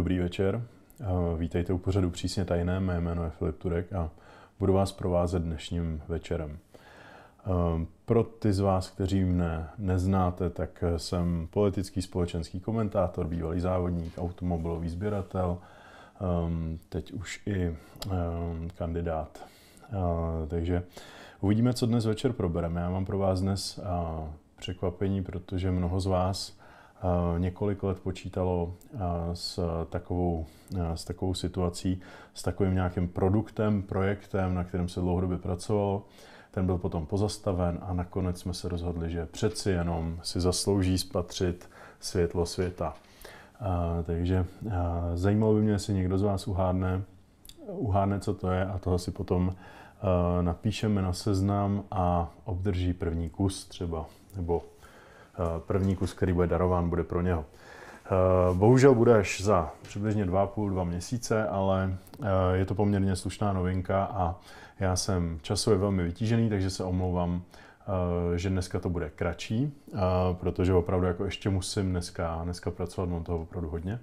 Dobrý večer, vítejte u pořadu Přísně tajné, mé jméno je Filip Turek a budu vás provázet dnešním večerem. Pro ty z vás, kteří mne neznáte, tak jsem politický společenský komentátor, bývalý závodník, automobilový sběratel, teď už i kandidát. Takže uvidíme, co dnes večer probereme. Já mám pro vás dnes překvapení, protože mnoho z vás několik let počítalo s takovou situací, s takovým nějakým produktem, projektem, na kterém se dlouhodobě pracovalo. Ten byl potom pozastaven a nakonec jsme se rozhodli, že přeci jenom si zaslouží spatřit světlo světa. Takže zajímalo by mě, jestli někdo z vás uhádne, co to je, a toho si potom napíšeme na seznam a obdrží první kus třeba, nebo první kus, který bude darován, bude pro něho. Bohužel bude až za přibližně 2,5 měsíce, ale je to poměrně slušná novinka a já jsem časově velmi vytížený, takže se omlouvám, že dneska to bude kratší, protože opravdu jako ještě musím dneska pracovat, mám toho opravdu hodně.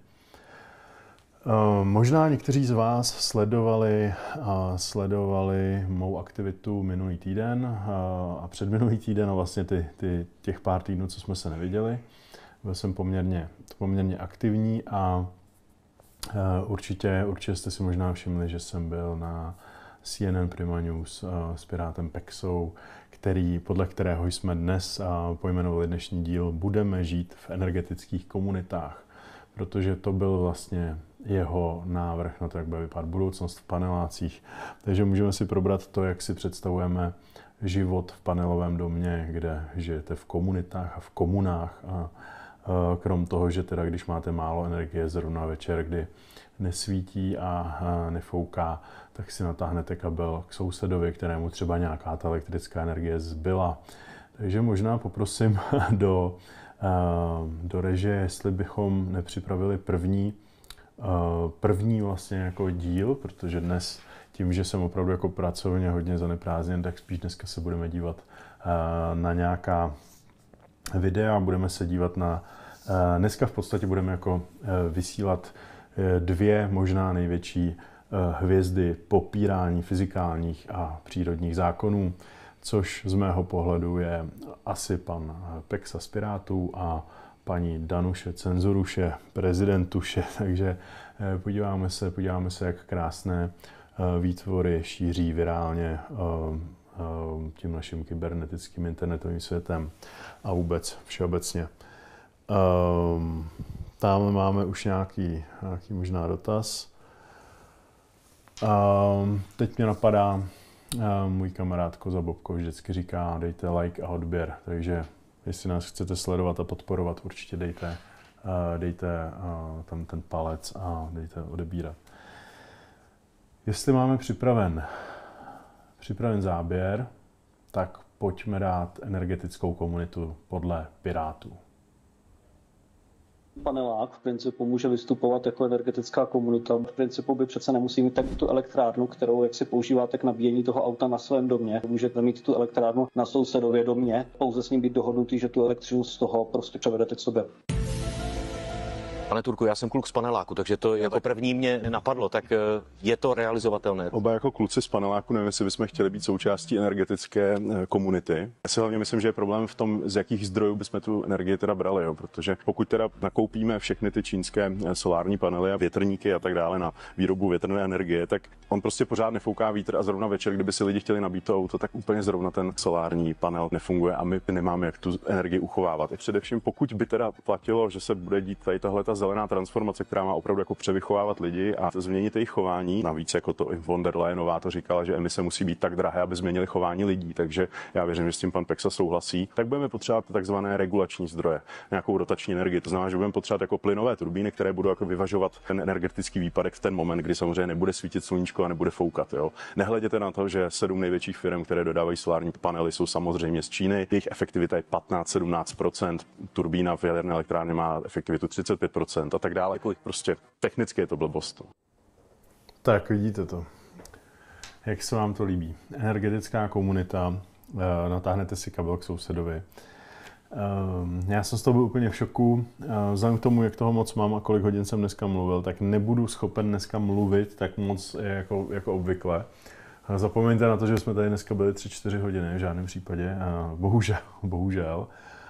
Možná někteří z vás sledovali mou aktivitu minulý týden a předminulý týden a vlastně těch pár týdnů, co jsme se neviděli. Byl jsem poměrně aktivní a určitě jste si možná všimli, že jsem byl na CNN Prima News s pirátem Pexou, podle kterého jsme dnes pojmenovali dnešní díl Budeme žít v energetických komunitách, protože to byl vlastně jeho návrh na to, jak bude vypadat budoucnost v panelácích. Takže můžeme si probrat to, jak si představujeme život v panelovém domě, kde žijete v komunitách a v komunách. A krom toho, že teda, když máte málo energie zrovna večer, kdy nesvítí a nefouká, tak si natáhnete kabel k sousedovi, kterému třeba nějaká ta elektrická energie zbyla. Takže možná poprosím do režie, jestli bychom nepřipravili první vlastně jako díl, protože dnes tím, že jsem opravdu jako pracovně hodně zaneprázdněn, tak spíš dneska se budeme dívat na nějaká videa, budeme se dívat dneska v podstatě budeme jako vysílat dvě možná největší hvězdy popírání fyzikálních a přírodních zákonů, což z mého pohledu je asi pan Pexa z Pirátů a paní Danuše Cenzuruše, prezidentuše, takže podíváme se, jak krásné výtvory šíří virálně tím naším kybernetickým internetovým světem a vůbec všeobecně. Tam máme už nějaký možná dotaz. Teď mě napadá, můj kamarád Koza Bobko vždycky říká, dejte like a odběr, takže jestli nás chcete sledovat a podporovat, určitě dejte tam ten palec a dejte odebírat. Jestli máme připraven záběr, tak pojďme dát energetickou komunitu podle Pirátů. Panelák v principu může vystupovat jako energetická komunita. V principu by přece nemusí mít tak tu elektrárnu, kterou jak si používáte k nabíjení toho auta na svém domě. Můžete mít tu elektrárnu na sousedově domě, pouze s ním být dohodnutý, že tu elektřinu z toho prostě převedete k sobě. Pane Turku, já jsem kluk z paneláku, takže to jako první mě napadlo, tak je to realizovatelné? Oba jako kluci z paneláku, nevím, jestli bychom chtěli být součástí energetické komunity. Já si hlavně myslím, že je problém v tom, z jakých zdrojů bychom tu energii teda brali, jo? Protože pokud teda nakoupíme všechny ty čínské solární panely a větrníky a tak dále na výrobu větrné energie, tak on prostě pořád nefouká vítr a zrovna večer, kdyby si lidi chtěli nabít to auto, tak úplně zrovna ten solární panel nefunguje a my nemáme jak tu energii uchovávat. I především pokud by teda platilo, že se bude dít tady tahle zelená transformace, která má opravdu jako převychovávat lidi a změnit jejich chování. Navíc jako to i von der Leyenová to říkala, že emise musí být tak drahé, aby změnily chování lidí, takže já věřím, že s tím pan Pexa souhlasí. Tak budeme potřebovat takzvané regulační zdroje, nějakou rotační energii. To znamená, že budeme potřebovat jako plynové turbíny, které budou jako vyvažovat ten energetický výpadek v ten moment, kdy samozřejmě nebude svítit sluníčko a nebude foukat, jo. Nehleděte na to, že 7 největších firm, které dodávají solární panely, jsou samozřejmě z Číny. Jejich efektivita je 15-17%, turbína v jaderné elektrárně má efektivitu 35%. A tak dále. Prostě technicky je to blbost. Tak vidíte to. Jak se vám to líbí? Energetická komunita, natáhnete si kabel k sousedovi, Já jsem z toho byl úplně v šoku. Vzhledem k tomu, jak toho moc mám a kolik hodin jsem dneska mluvil, tak nebudu schopen dneska mluvit tak moc jako obvykle. Zapomeňte na to, že jsme tady dneska byli 3-4 hodiny, v žádném případě. Bohužel.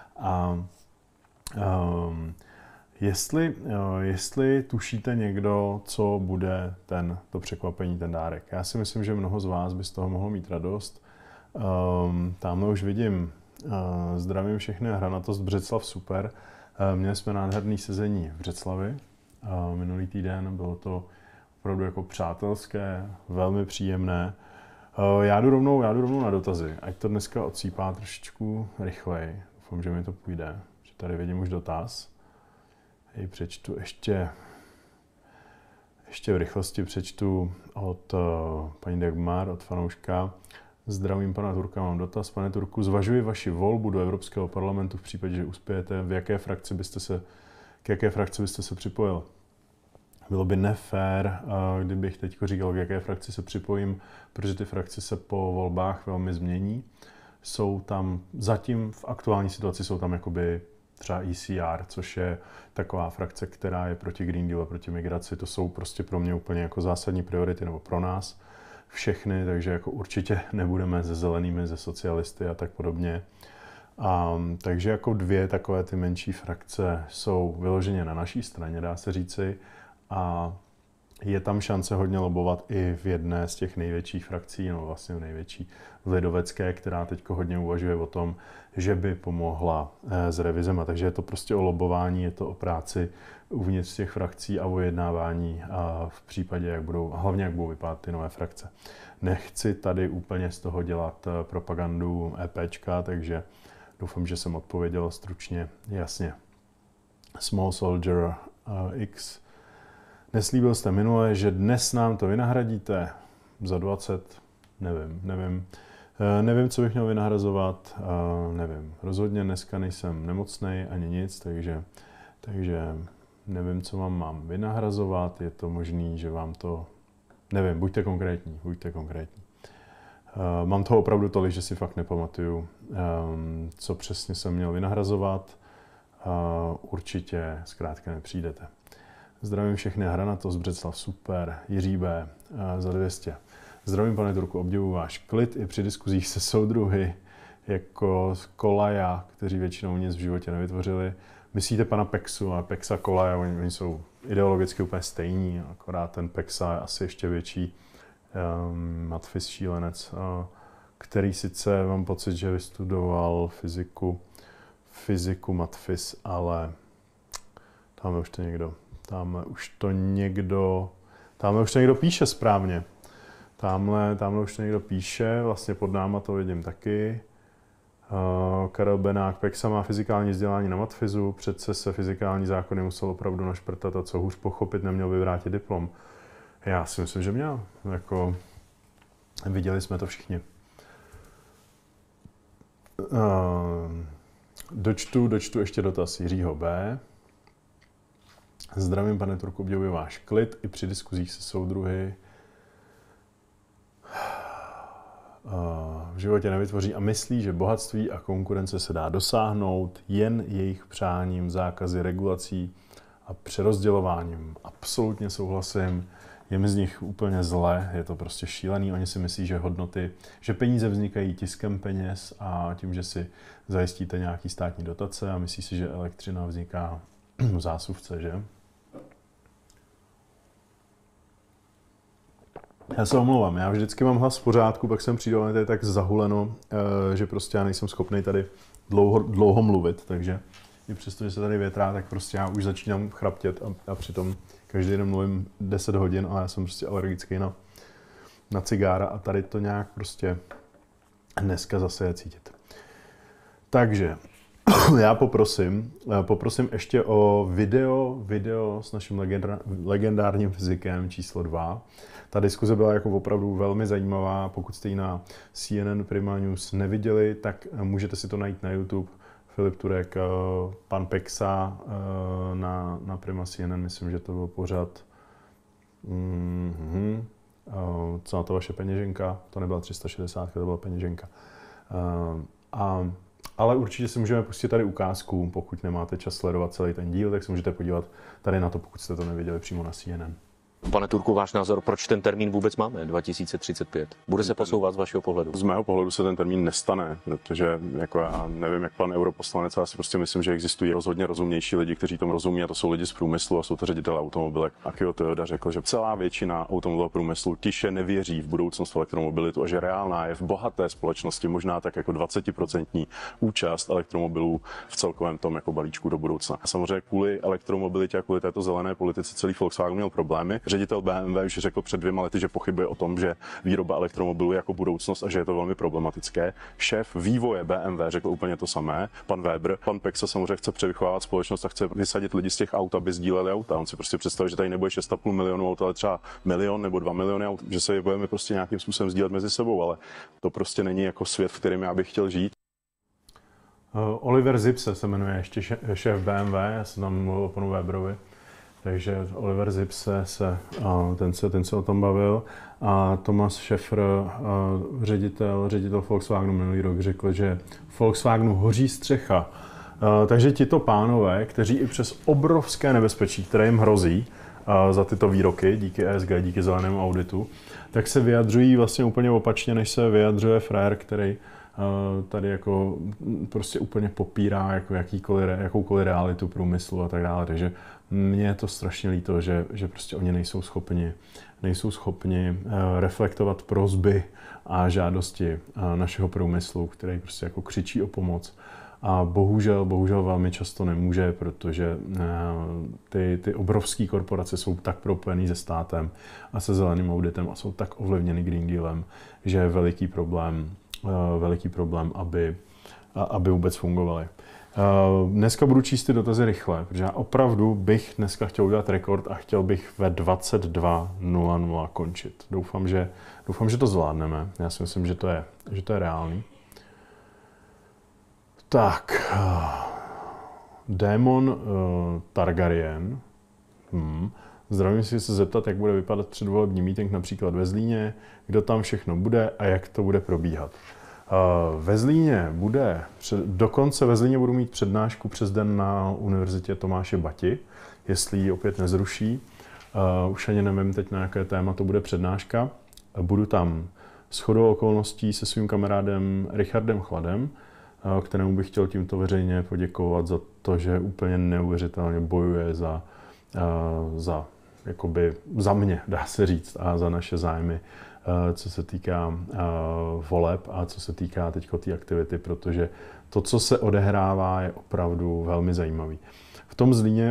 Jestli tušíte někdo, co bude to překvapení, ten dárek. Já si myslím, že mnoho z vás by z toho mohlo mít radost. Tamhle už vidím, zdravím všechny, Hranatost Břeclav, super. Měli jsme nádherný sezení v Břeclavi minulý týden, bylo to opravdu jako přátelské, velmi příjemné. Já jdu rovnou na dotazy, ať to dneska odsýpá trošičku rychleji. Doufám, že mi to půjde, že tady vidím už dotaz. Přečtu ještě v rychlosti přečtu od paní Dagmar, od fanouška. Zdravím pana Turka, mám dotaz. Pane Turku, zvažuji vaši volbu do Evropského parlamentu v případě, že uspějete. K jaké frakci byste se připojil? Bylo by nefér, kdybych teď říkal, k jaké frakci se připojím, protože ty frakce se po volbách velmi změní. Jsou tam, zatím v aktuální situaci jsou tam jakoby třeba ECR, což je taková frakce, která je proti Green Deal a proti migraci. To jsou prostě pro mě úplně jako zásadní priority, nebo pro nás všechny, takže jako určitě nebudeme se zelenými, se socialisty a tak podobně. Takže jako dvě takové ty menší frakce jsou vyloženě na naší straně, dá se říci, a je tam šance hodně lobovat i v jedné z těch největších frakcí, no vlastně největší lidovecké, která teď hodně uvažuje o tom, že by pomohla s revizema. Takže je to prostě o lobování, je to o práci uvnitř těch frakcí a o jednávání v případě, jak budou vypadat ty nové frakce. Nechci tady úplně z toho dělat propagandu EPčka, takže doufám, že jsem odpověděl stručně, jasně. Small Soldier X. Neslíbil jste minule, že dnes nám to vynahradíte za 20? Nevím. Nevím, co bych měl vynahrazovat, nevím. Rozhodně dneska nejsem nemocnej ani nic, takže nevím, co vám mám vynahrazovat. Je to možný, že vám to... Nevím, buďte konkrétní. Mám toho opravdu tolik, že si fakt nepamatuju, co přesně jsem měl vynahrazovat. Určitě zkrátka nepřijdete. Zdravím všechny, Hranatost Břeclav, super, Jiří B. Za 200. Zdravím, pane Turku, obdivuji váš klid i při diskuzích se soudruhy jako Kolaja, kteří většinou nic v životě nevytvořili. Myslíte pana Peksu a Peksa Kolaja, oni jsou ideologicky úplně stejní, akorát ten Peksa je asi ještě větší matfis šílenec, který sice mám pocit, že vystudoval fyziku matfis, ale tamhle už to někdo píše správně. Tamhle už to někdo píše, vlastně pod náma to vidím taky. Karel Benák, Peksa má fyzikální vzdělání na matfizu, přece se fyzikální zákony musel opravdu našprtat a co hůř pochopit, neměl vyvrátit diplom. Já si myslím, že měl. Jako, viděli jsme to všichni. Dočtu ještě dotaz Jiřího B. Zdravím, pane Turku, obdivuji váš klid i při diskuzích se soudruhy. V životě nevytvoří a myslí, že bohatství a konkurence se dá dosáhnout jen jejich přáním, zákazy, regulací a přerozdělováním. Absolutně souhlasím. Je mi z nich úplně zle, je to prostě šílený. Oni si myslí, že peníze vznikají tiskem peněz a tím, že si zajistíte nějaký státní dotace a myslí si, že elektřina vzniká v zásuvce, že? Já se omlouvám, já vždycky mám hlas v pořádku, pak jsem přijdu, ale to je tak zahuleno, že prostě já nejsem schopný tady dlouho mluvit, takže i přesto, že se tady větrá, tak prostě já už začínám chraptět a přitom každý den mluvím 10 hodin, ale já jsem prostě alergický na cigára a tady to nějak prostě dneska zase je cítit. Takže já poprosím ještě o video s naším legendárním fyzikem číslo 2. Ta diskuze byla jako opravdu velmi zajímavá. Pokud jste ji na CNN Prima News neviděli, tak můžete si to najít na YouTube. Filip Turek, pan Peksa na Prima CNN, myslím, že to byl pořad. Co na to vaše peněženka? To nebyla 360, to byla peněženka. A Ale určitě si můžeme pustit tady ukázku, pokud nemáte čas sledovat celý ten díl, tak se můžete podívat tady na to, pokud jste to neviděli přímo na CNN. Pane Turku, váš názor, proč ten termín vůbec máme, 2035? Bude se posouvat z vašeho pohledu? Z mého pohledu se ten termín nestane, protože jako já nevím, jak pan europoslanec, ale si prostě myslím, že existují rozhodně rozumnější lidi, kteří tomu rozumí, a to jsou lidi z průmyslu a jsou to ředitelé automobilek. Akio Toyoda řekl, že celá většina automobilového průmyslu tiše nevěří v budoucnost elektromobilitu a že reálná je v bohaté společnosti možná tak jako 20% účast elektromobilů v celkovém tom jako balíčku do budoucna. A samozřejmě kvůli elektromobilitě a kvůli této zelené politice celý Volkswagen měl problémy. Ředitel BMW už řekl před 2 lety, že pochybuje o tom, že výroba elektromobilů je jako budoucnost a že je to velmi problematické. Šéf vývoje BMW řekl úplně to samé, pan Weber. Pan Peksa samozřejmě chce převychovávat společnost a chce vysadit lidi z těch aut, aby sdíleli auta. On si prostě představuje, že tady nebude 6,5 milionu aut, ale třeba 1 milion nebo 2 miliony aut, že se je budeme prostě nějakým způsobem sdílet mezi sebou, ale to prostě není jako svět, v kterém já bych chtěl žít. Oliver Zipse se jmenuje ještě šéf BMW, já jsem tam mluvil o panu Weberovi. Takže Oliver Zipse ten se o tom bavil, a Thomas Schäfer, ředitel Volkswagenu minulý rok, řekl, že Volkswagenu hoří střecha. Takže tito pánové, kteří i přes obrovské nebezpečí, které jim hrozí za tyto výroky, díky ESG, díky zelenému auditu, tak se vyjadřují vlastně úplně opačně, než se vyjadřuje frajer, který tady jako prostě úplně popírá jako jakoukoliv realitu průmyslu a tak dále. Takže mně je to strašně líto, že prostě oni nejsou schopni reflektovat prosby a žádosti našeho průmyslu, který prostě jako křičí o pomoc. A bohužel velmi často nemůže, protože ty obrovské korporace jsou tak propojený se státem a se zeleným auditem a jsou tak ovlivněny Green Dealem, že je veliký problém, aby vůbec fungovaly. Dneska budu číst ty dotazy rychle, protože já opravdu bych dneska chtěl udělat rekord a chtěl bych ve 22:00 končit. Doufám, že to zvládneme. Já si myslím, že to je reálný. Tak, Démon Targaryen. Zdravím, si se zeptat, jak bude vypadat předvolební meeting například ve Zlíně, kdo tam všechno bude a jak to bude probíhat. Ve Zlíně dokonce ve Zlíně budu mít přednášku přes den na Univerzitě Tomáše Bati, jestli ji opět nezruší. Už ani nevím teď, na jaké téma to bude přednáška. Budu tam shodou okolností se svým kamarádem Richardem Chladem, kterému bych chtěl tímto veřejně poděkovat za to, že úplně neuvěřitelně bojuje za mě, dá se říct, a za naše zájmy, co se týká voleb a co se týká teďko té aktivity, protože to, co se odehrává, je opravdu velmi zajímavý. V tom Zlíně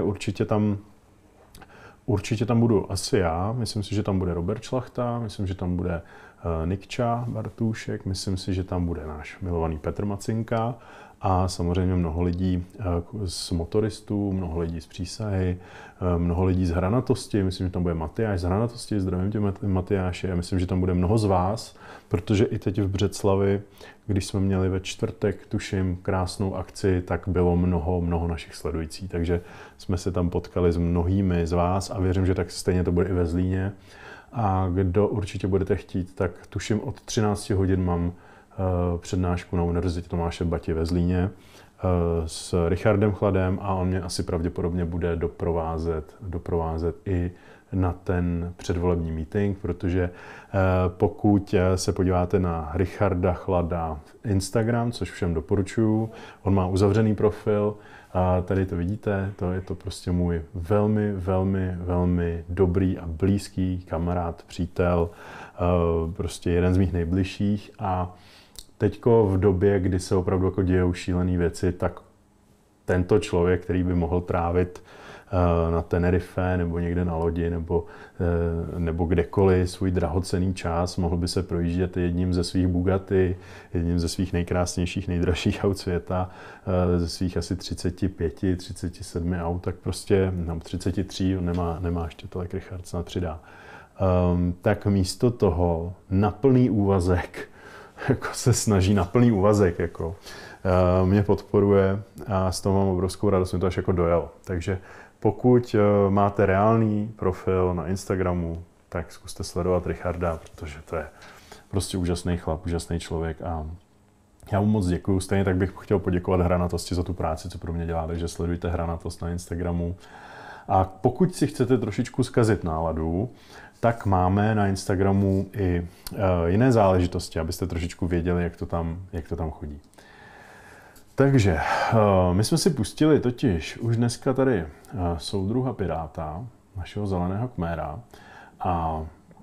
určitě tam budu asi já, myslím si, že tam bude Robert Šlachta, myslím, že tam bude Nikča Bartůšek, myslím si, že tam bude náš milovaný Petr Macinka a samozřejmě mnoho lidí z motoristů, mnoho lidí z Přísahy, mnoho lidí z Hranatosti, myslím, že tam bude Matyáš z Hranatosti, zdravím tě Matyáši, já myslím, že tam bude mnoho z vás, protože i teď v Břeclavi, když jsme měli ve čtvrtek, tuším, krásnou akci, tak bylo mnoho našich sledujících, takže jsme se tam potkali s mnohými z vás a věřím, že tak stejně to bude i ve Zlíně. A kdo určitě budete chtít, tak tuším od 13 hodin mám přednášku na Univerzitě Tomáše Bati ve Zlíně s Richardem Chladem a on mě asi pravděpodobně bude doprovázet i na ten předvolební meeting, protože pokud se podíváte na Richarda Chlada Instagram, což všem doporučuju, on má uzavřený profil, a tady to vidíte, to je to prostě můj velmi dobrý a blízký kamarád, přítel, prostě jeden z mých nejbližších a teďko v době, kdy se opravdu jako dějou šílené věci, tak tento člověk, který by mohl trávit na Tenerife nebo někde na lodi nebo kdekoliv svůj drahocenný čas, mohl by se projíždět jedním ze svých Bugatti, jedním ze svých nejkrásnějších, nejdražších aut světa, ze svých asi 35, 37 aut, tak prostě, 33, nemá ještě tolik, Richard snad přidá. Tak místo toho na plný úvazek, jako se snaží na plný úvazek, jako mě podporuje a z toho mám obrovskou radost, mě to až jako dojelo. Takže pokud máte reálný profil na Instagramu, tak zkuste sledovat Richarda, protože to je prostě úžasný chlap, úžasný člověk a Já mu moc děkuju, stejně tak bych chtěl poděkovat Hranatosti za tu práci, co pro mě dělá, takže sledujte Hranatost na Instagramu. A pokud si chcete trošičku zkazit náladu, tak máme na Instagramu i jiné záležitosti, abyste trošičku věděli, jak to tam chodí. Takže my jsme si pustili totiž už dneska tady soudruha Piráta, našeho zeleného kméra, a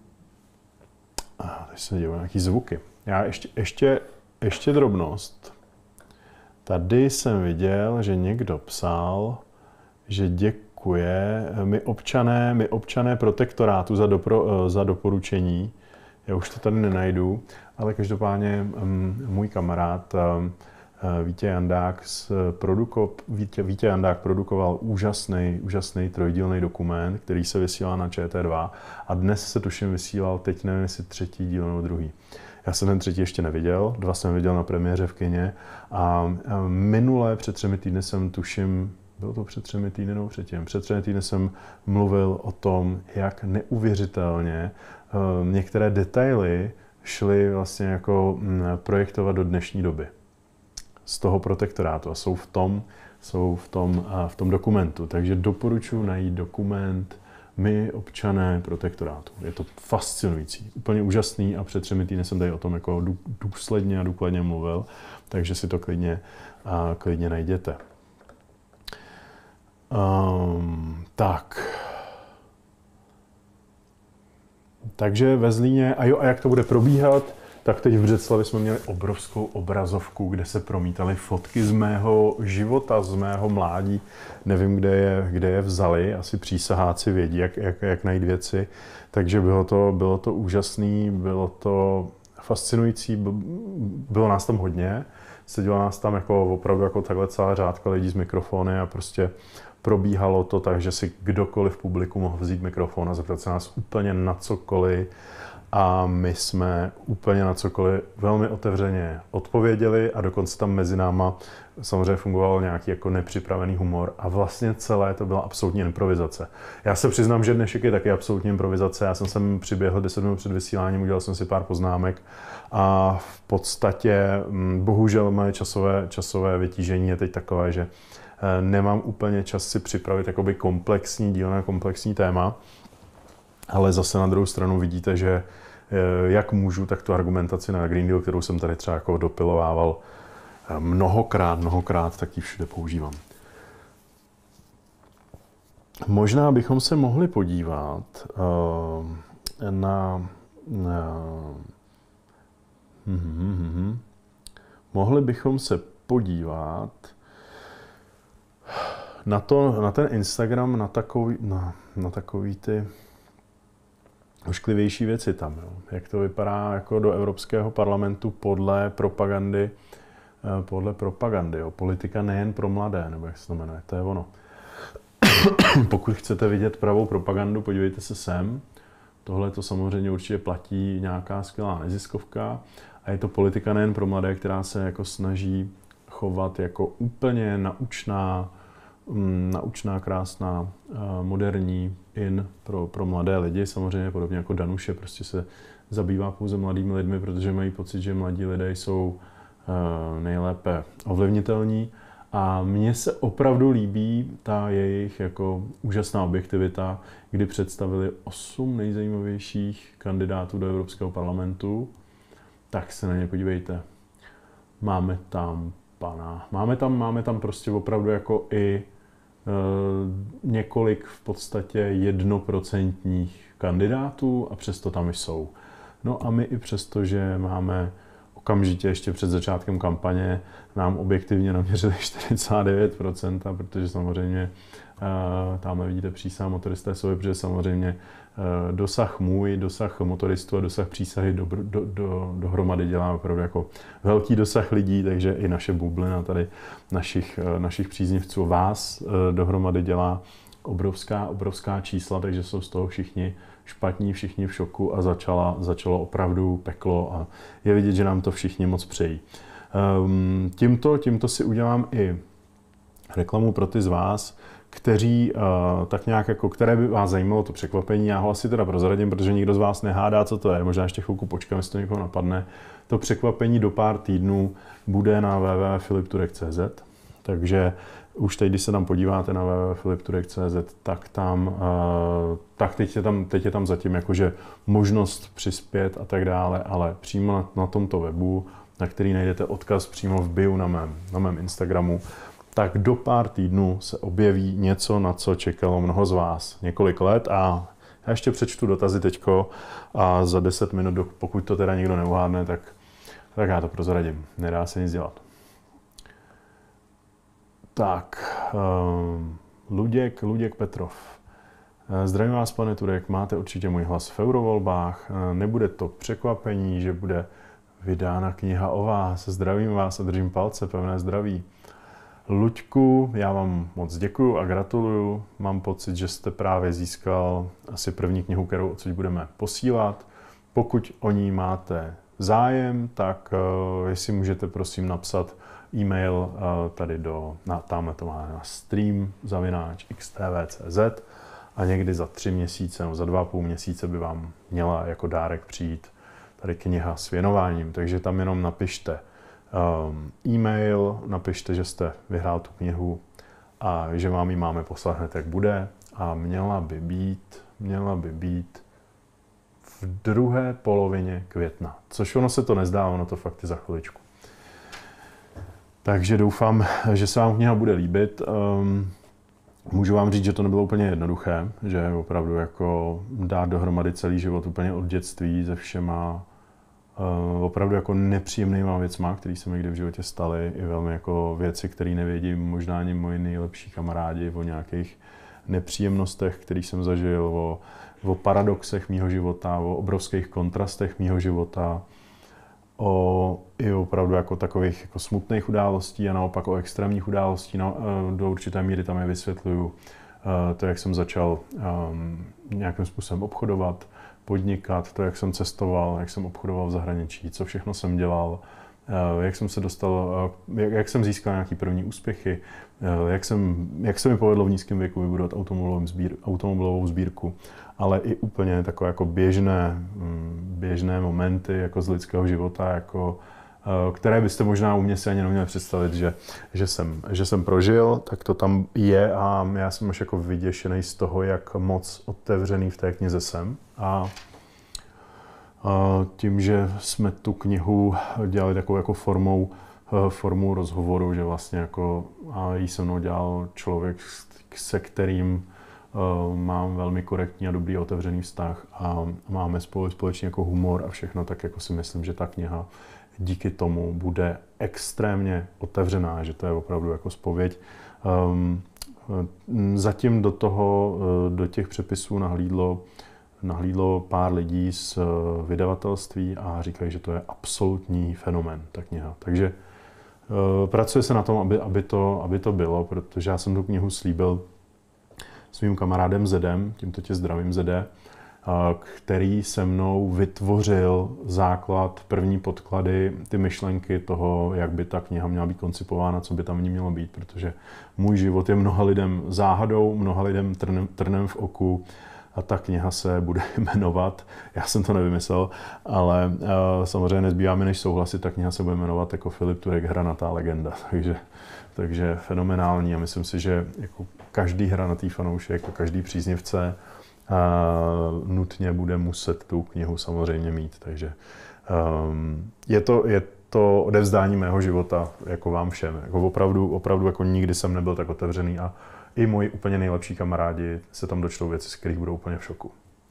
teď se dělají nějaký zvuky. Já ještě drobnost. Tady jsem viděl, že někdo psal, že děkuje my občané protektorátu za doporučení. Já už to tady nenajdu, ale každopádně můj kamarád Vítě Jandák produkoval úžasný trojdílný dokument, který se vysílá na ČT2 a dnes se tuším vysílal, teď nevím, jestli 3. díl nebo 2. Já jsem ten 3. ještě neviděl, 2 jsem viděl na premiéře v kině a minule před 3 týdny jsem tuším, bylo to před 3 týdny nebo předtím, před 3 týdny jsem mluvil o tom, jak neuvěřitelně některé detaily šly vlastně jako projektovat do dnešní doby z toho protektorátu a jsou v tom dokumentu. Takže doporučuji najít dokument My občané protektorátu. Je to fascinující, úplně úžasný a před 3 týdny jsem tady o tom jako důsledně a důkladně mluvil, takže si to klidně najděte. Tak. Takže ve Zlíně, a jak to bude probíhat, tak teď v Břeclavi jsme měli obrovskou obrazovku, kde se promítaly fotky z mého života, z mého mládí. Nevím, kde je vzali, asi přísaháci vědí, jak najít věci. Takže bylo to úžasný, bylo to fascinující, bylo nás tam hodně. Sedělo nás tam jako opravdu jako takhle celá řádka lidí s mikrofony a prostě probíhalo to tak, že si kdokoliv v publiku mohl vzít mikrofon a zeptat se nás úplně na cokoliv. A my jsme úplně na cokoliv velmi otevřeně odpověděli a dokonce tam mezi náma samozřejmě fungoval nějaký jako nepřipravený humor a vlastně celé to byla absolutní improvizace. Já se přiznám, že dnešek je taky absolutní improvizace. Já jsem sem přiběhl 10 minut před vysíláním, udělal jsem si pár poznámek a v podstatě bohužel moje časové vytížení je teď takové, že nemám úplně čas si připravit jakoby komplexní díl na komplexní téma, ale zase na druhou stranu vidíte, že jak můžu, tak tu argumentaci na Green Deal, kterou jsem tady třeba jako dopilovával mnohokrát, tak ji všude používám. Možná bychom se mohli podívat mohli bychom se podívat na ten Instagram, na takový ty ošklivější věci tam. Jo. Jak to vypadá jako do Evropského parlamentu podle propagandy. Jo. Politika nejen pro mladé, nebo jak se to jmenuje, to je ono. Pokud chcete vidět pravou propagandu, podívejte se sem. Tohle to samozřejmě určitě platí nějaká skvělá neziskovka a je to politika nejen pro mladé, která se jako snaží chovat jako úplně naučná, krásná, moderní pro mladé lidi. Samozřejmě podobně jako Danuše prostě se zabývá pouze mladými lidmi, protože mají pocit, že mladí lidé jsou nejlépe ovlivnitelní. A mně se opravdu líbí ta jejich jako úžasná objektivita, kdy představili 8 nejzajímavějších kandidátů do Evropského parlamentu. Tak se na ně podívejte. Máme tam prostě opravdu jako i několik v podstatě 1% kandidátů a přesto tam jsou. No a my i přesto, že máme okamžitě ještě před začátkem kampaně, nám objektivně naměřili 4,9%, protože samozřejmě tamhle vidíte přísah motoristé jsou, protože samozřejmě dosah motoristů a dosah přísahy dohromady dělá opravdu jako velký dosah lidí, takže i naše bublina tady našich příznivců vás dohromady dělá obrovská čísla, takže jsou z toho všichni špatní, všichni v šoku a začalo opravdu peklo a je vidět, že nám to všichni moc přejí. Tímto si udělám i reklamu pro ty z vás, kteří tak nějak jako, které by vás zajímalo to překvapení, já ho asi teda prozradím, protože nikdo z vás nehádá, co to je, možná ještě chvilku počkám, jestli to někoho napadne. To překvapení do pár týdnů bude na www.filipturek.cz, takže už teď, když se tam podíváte na www.filipturek.cz, tak tam, teď je tam zatím jakože možnost přispět a tak dále, ale přímo na tomto webu, na který najdete odkaz přímo v bio na mém Instagramu, tak do pár týdnů se objeví něco, na co čekalo mnoho z vás několik let a já ještě přečtu dotazy teďko a za 10 minut, pokud to teda nikdo neuhádne, tak já to prozradím. Nedá se nic dělat. Tak, Luděk Petrov. Zdravím vás, pane Turek, máte určitě můj hlas v eurovolbách. Nebude to překvapení, že bude vydána kniha o vás. Zdravím vás a držím palce, pevné zdraví. Luďku, já vám moc děkuju a gratuluju. Mám pocit, že jste právě získal asi první knihu, kterou odsud budeme posílat. Pokud o ní máte zájem, tak jestli můžete prosím napsat e-mail tady tamhle to má na stream@xtv.cz a někdy za 3 měsíce nebo za 2,5 měsíce by vám měla jako dárek přijít tady kniha s věnováním. Takže tam jenom napište e-mail, napište, že jste vyhrál tu knihu a že vám ji máme poslat hned, jak bude. A měla by být v druhé polovině května. Což ono se to nezdá, ono to fakt je za chviličku. Takže doufám, že se vám kniha bude líbit. Můžu vám říct, že to nebylo úplně jednoduché, že opravdu jako dát dohromady celý život úplně od dětství se všema opravdu jako nepříjemnýma věcma, které se mi kdy v životě staly, i velmi jako věci, které nevědí možná ani moji nejlepší kamarádi, o nějakých nepříjemnostech, které jsem zažil, o paradoxech mýho života, o obrovských kontrastech mýho života, i opravdu jako takových jako smutných událostí a naopak o extrémních událostí. Do určité míry tam je vysvětluju to, jak jsem začal nějakým způsobem obchodovat, podnikat, to, jak jsem cestoval, jak jsem obchodoval v zahraničí, co všechno jsem dělal, jak jsem se dostal, jak jsem získal nějaký první úspěchy, jak se mi povedlo v nízkém věku vybudovat automobilovou sbírku, ale i úplně takové jako běžné momenty jako z lidského života, jako, které byste možná u mě si ani neměli představit, že jsem prožil, tak to tam je a já jsem až jako vyděšený z toho, jak moc otevřený v té knize jsem. A tím, že jsme tu knihu dělali takovou jako formou rozhovoru, že vlastně jako jí se mnou dělal člověk, se kterým mám velmi korektní a dobrý otevřený vztah a máme společně jako humor a všechno, tak jako si myslím, že ta kniha díky tomu bude extrémně otevřená, že to je opravdu jako zpověď. Zatím do těch přepisů nahlídlo pár lidí z vydavatelství a říkají, že to je absolutní fenomén, ta kniha. Takže pracuje se na tom, aby to bylo, protože já jsem tu knihu slíbil s mým kamarádem Zedem, tímto tě zdravím Zede, který se mnou vytvořil základ, první podklady, ty myšlenky toho, jak by ta kniha měla být koncipována, co by tam v ní mělo být, protože můj život je mnoha lidem záhadou, mnoha lidem trnem v oku a ta kniha se bude jmenovat, já jsem to nevymyslel, ale samozřejmě nezbývá mi než souhlasit, ta kniha se bude jmenovat jako Filip Turek, hranatá legenda, takže fenomenální a myslím si, že jako každý hranatý fanoušek a každý příznivce nutně bude muset tu knihu samozřejmě mít, takže je to odevzdání mého života jako vám všem, jako opravdu jako nikdy jsem nebyl tak otevřený a i moji úplně nejlepší kamarádi se tam dočtou věci, z kterých budou úplně v šoku.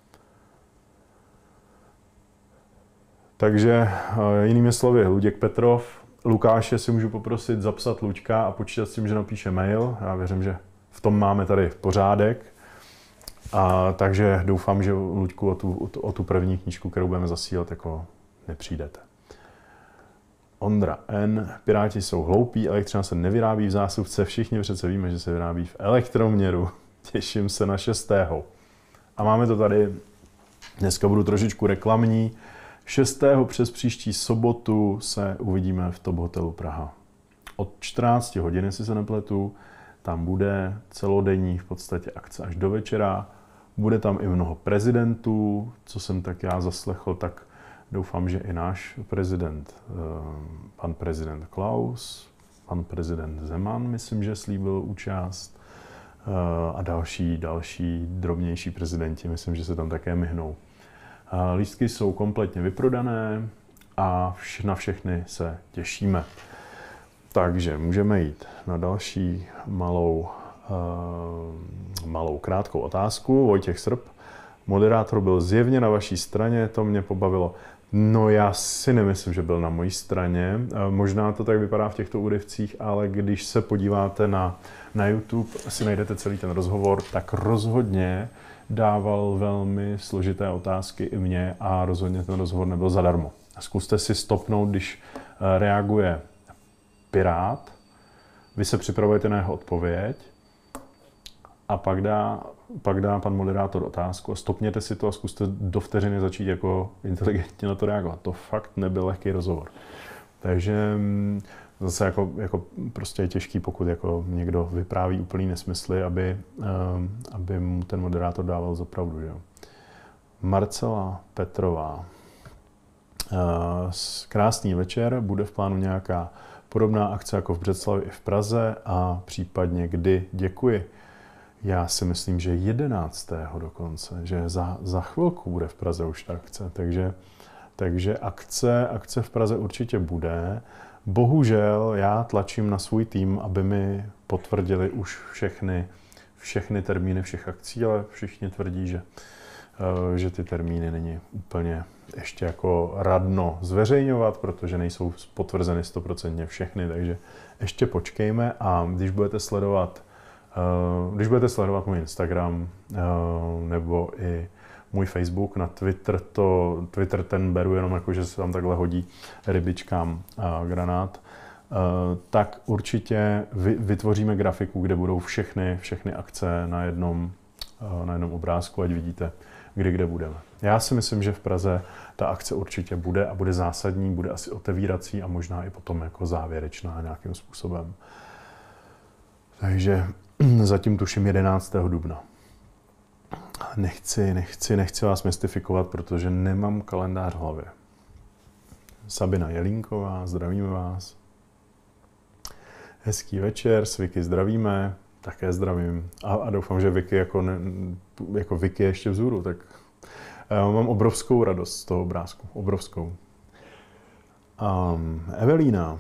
Takže jinými slovy, Luděk Petrov, Lukáše si můžu poprosit zapsat Luďka a počítat s tím, že napíše mail. Já věřím, že v tom máme tady pořádek. Takže doufám, že Luďku o tu první knížku, kterou budeme zasílat, jako nepřijdete. Ondra N. Piráti jsou hloupí, elektřina se nevyrábí v zásuvce, všichni přece víme, že se vyrábí v elektroměru. Těším se na 6. A máme to tady, dneska budu trošičku reklamní. 6. přes příští sobotu se uvidíme v Top Hotelu Praha. Od 14 hodin, jestli se nepletu, tam bude celodenní v podstatě akce až do večera. Bude tam i mnoho prezidentů, co jsem tak já zaslechl, tak doufám, že i náš prezident, pan prezident Klaus, pan prezident Zeman, myslím, že slíbil účast a další drobnější prezidenti, myslím, že se tam také myhnou. Lístky jsou kompletně vyprodané a na všechny se těšíme. Takže můžeme jít na další malou krátkou otázku. Vojtěch Srb. Moderátor byl zjevně na vaší straně, to mě pobavilo. No já si nemyslím, že byl na mojí straně. Možná to tak vypadá v těchto úryvcích, ale když se podíváte na YouTube, si najdete celý ten rozhovor, tak rozhodně dával velmi složité otázky i mně a rozhodně ten rozhovor nebyl zadarmo. Zkuste si stopnout, když reaguje Pirát, vy se připravujete na jeho odpověď a pak dá pan moderátor otázku a stopněte si to a zkuste do vteřiny začít jako inteligentně na to reagovat. To fakt nebyl lehký rozhovor. Takže zase jako prostě je těžký, pokud jako někdo vypráví úplný nesmysly, aby mu ten moderátor dával za pravdu. Že? Marcela Petrová. Krásný večer, bude v plánu nějaká podobná akce jako v Břeclavi i v Praze a případně kdy? Děkuji. Já si myslím, že 11. dokonce, že za chvilku bude v Praze už ta akce, takže akce v Praze určitě bude. Bohužel já tlačím na svůj tým, aby mi potvrdili už všechny termíny všech akcí, ale všichni tvrdí, že ty termíny není úplně ještě jako radno zveřejňovat, protože nejsou potvrzeny 100% všechny, takže ještě počkejme a když budete sledovat můj Instagram nebo i můj Facebook, na Twitter ten beru jenom jako, že se tam takhle hodí rybičkám granát, tak určitě vytvoříme grafiku, kde budou všechny akce na jednom obrázku, ať vidíte, kde budeme. Já si myslím, že v Praze ta akce určitě bude a bude zásadní, bude asi otevírací a možná i potom jako závěrečná nějakým způsobem. Takže zatím tuším 11. dubna. Nechci vás mystifikovat, protože nemám kalendář v hlavě. Sabina Jelínková, zdravíme vás. Hezký večer, s Vicky zdravíme, také zdravím. A doufám, že Vicky jako Vicky ještě vzhůru, tak mám obrovskou radost z toho obrázku, obrovskou. Evelína.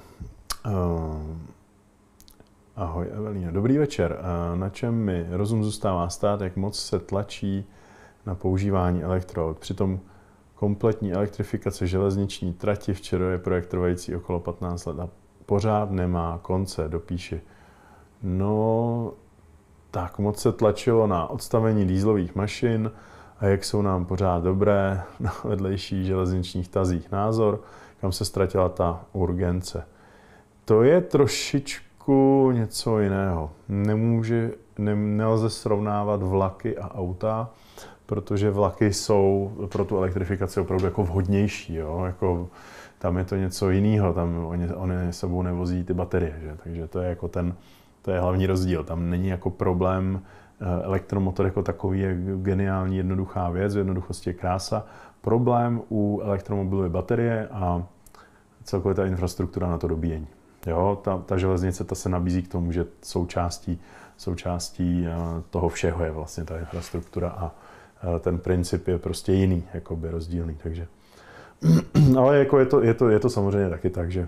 Ahoj Evelína, dobrý večer. Na čem mi rozum zůstává stát, jak moc se tlačí na používání elektroaut? Přitom kompletní elektrifikace železniční trati včera je projekt trvající okolo 15 let a pořád nemá konce, dopíši. No, tak moc se tlačilo na odstavení dieselových mašin a jak jsou nám pořád dobré na vedlejších železničních tazích. Názor, kam se ztratila ta urgence. To je trošičku něco jiného. Nelze srovnávat vlaky a auta, protože vlaky jsou pro tu elektrifikaci opravdu jako vhodnější. Jo? Jako, tam je to něco jiného, tam oni sebou nevozí ty baterie, že? Takže to je jako to je hlavní rozdíl. Tam není jako problém, elektromotor jako takový je geniální, jednoduchá věc, v jednoduchosti je krása. Problém u elektromobilu je baterie a celkově ta infrastruktura na to dobíjení. Jo, ta železnice ta se nabízí k tomu, že součástí toho všeho je vlastně ta infrastruktura a ten princip je prostě jiný, jakoby rozdílný, takže. Ale jako je to samozřejmě taky tak, že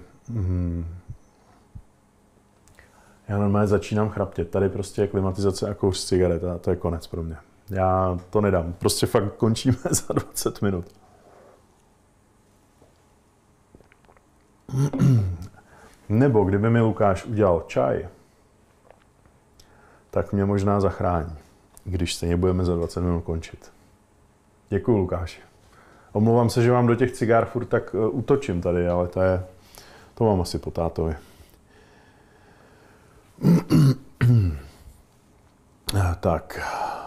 já normálně začínám chraptět. Tady prostě je klimatizace a kouř cigaret a to je konec pro mě. Já to nedám. Prostě fakt končíme za 20 minut. Nebo kdyby mi Lukáš udělal čaj, tak mě možná zachrání, když stejně budeme za 20 minut končit. Děkuju, Lukáši. Omlouvám se, že vám do těch cigár furt tak útočím tady, ale to mám asi po tátovi. Tak.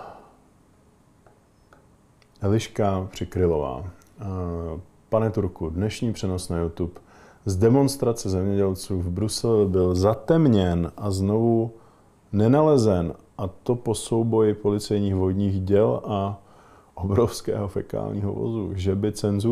Eliška Přikrylová. Pane Turku, dnešní přenos na YouTube z demonstrace zemědělců v Bruselu byl zatemněn a znovu nenalezen, a to po souboji policejních vodních děl a obrovského fekálního vozu, že by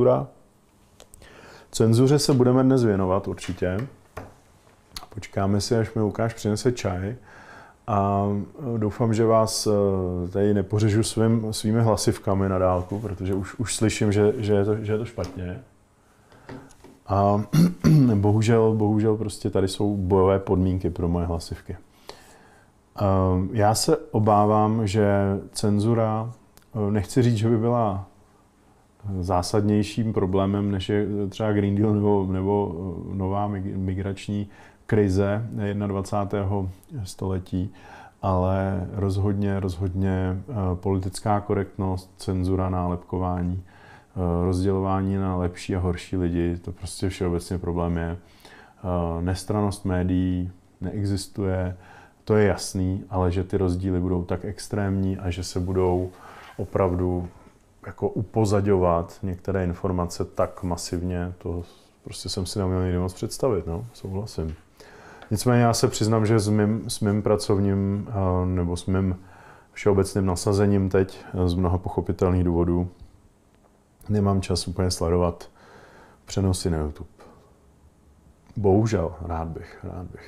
Cenzuře se budeme dnes věnovat určitě. Počkáme si, až mi Lukáš přinese čaj a doufám, že vás tady nepořežu svými hlasivkami na dálku, protože už slyším, že je to špatně. A bohužel prostě tady jsou bojové podmínky pro moje hlasivky. Já se obávám, že cenzura, nechci říct, že by byla zásadnějším problémem, než je třeba Green Deal nebo nová migrační krize 21. století, ale rozhodně politická korektnost, cenzura, nálepkování, rozdělování na lepší a horší lidi, to prostě všeobecně problém je. Nestrannost médií neexistuje, to je jasný, ale že ty rozdíly budou tak extrémní a že se budou opravdu jako upozaďovat některé informace tak masivně, to prostě jsem si neměl nikdy moc představit, no, souhlasím. Nicméně já se přiznám, že s mým pracovním nebo s mým všeobecným nasazením teď z mnoha pochopitelných důvodů nemám čas úplně sledovat přenosy na YouTube. Bohužel, rád bych.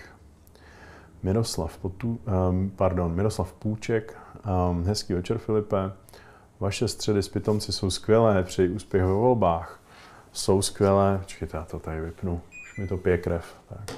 Miroslav Půček, hezký večer, Filipe. Vaše středy s pitomci jsou skvělé, přeji úspěch ve volbách. Jsou skvělé, počkejte, já to tady vypnu, už mi to pije krev. Tak.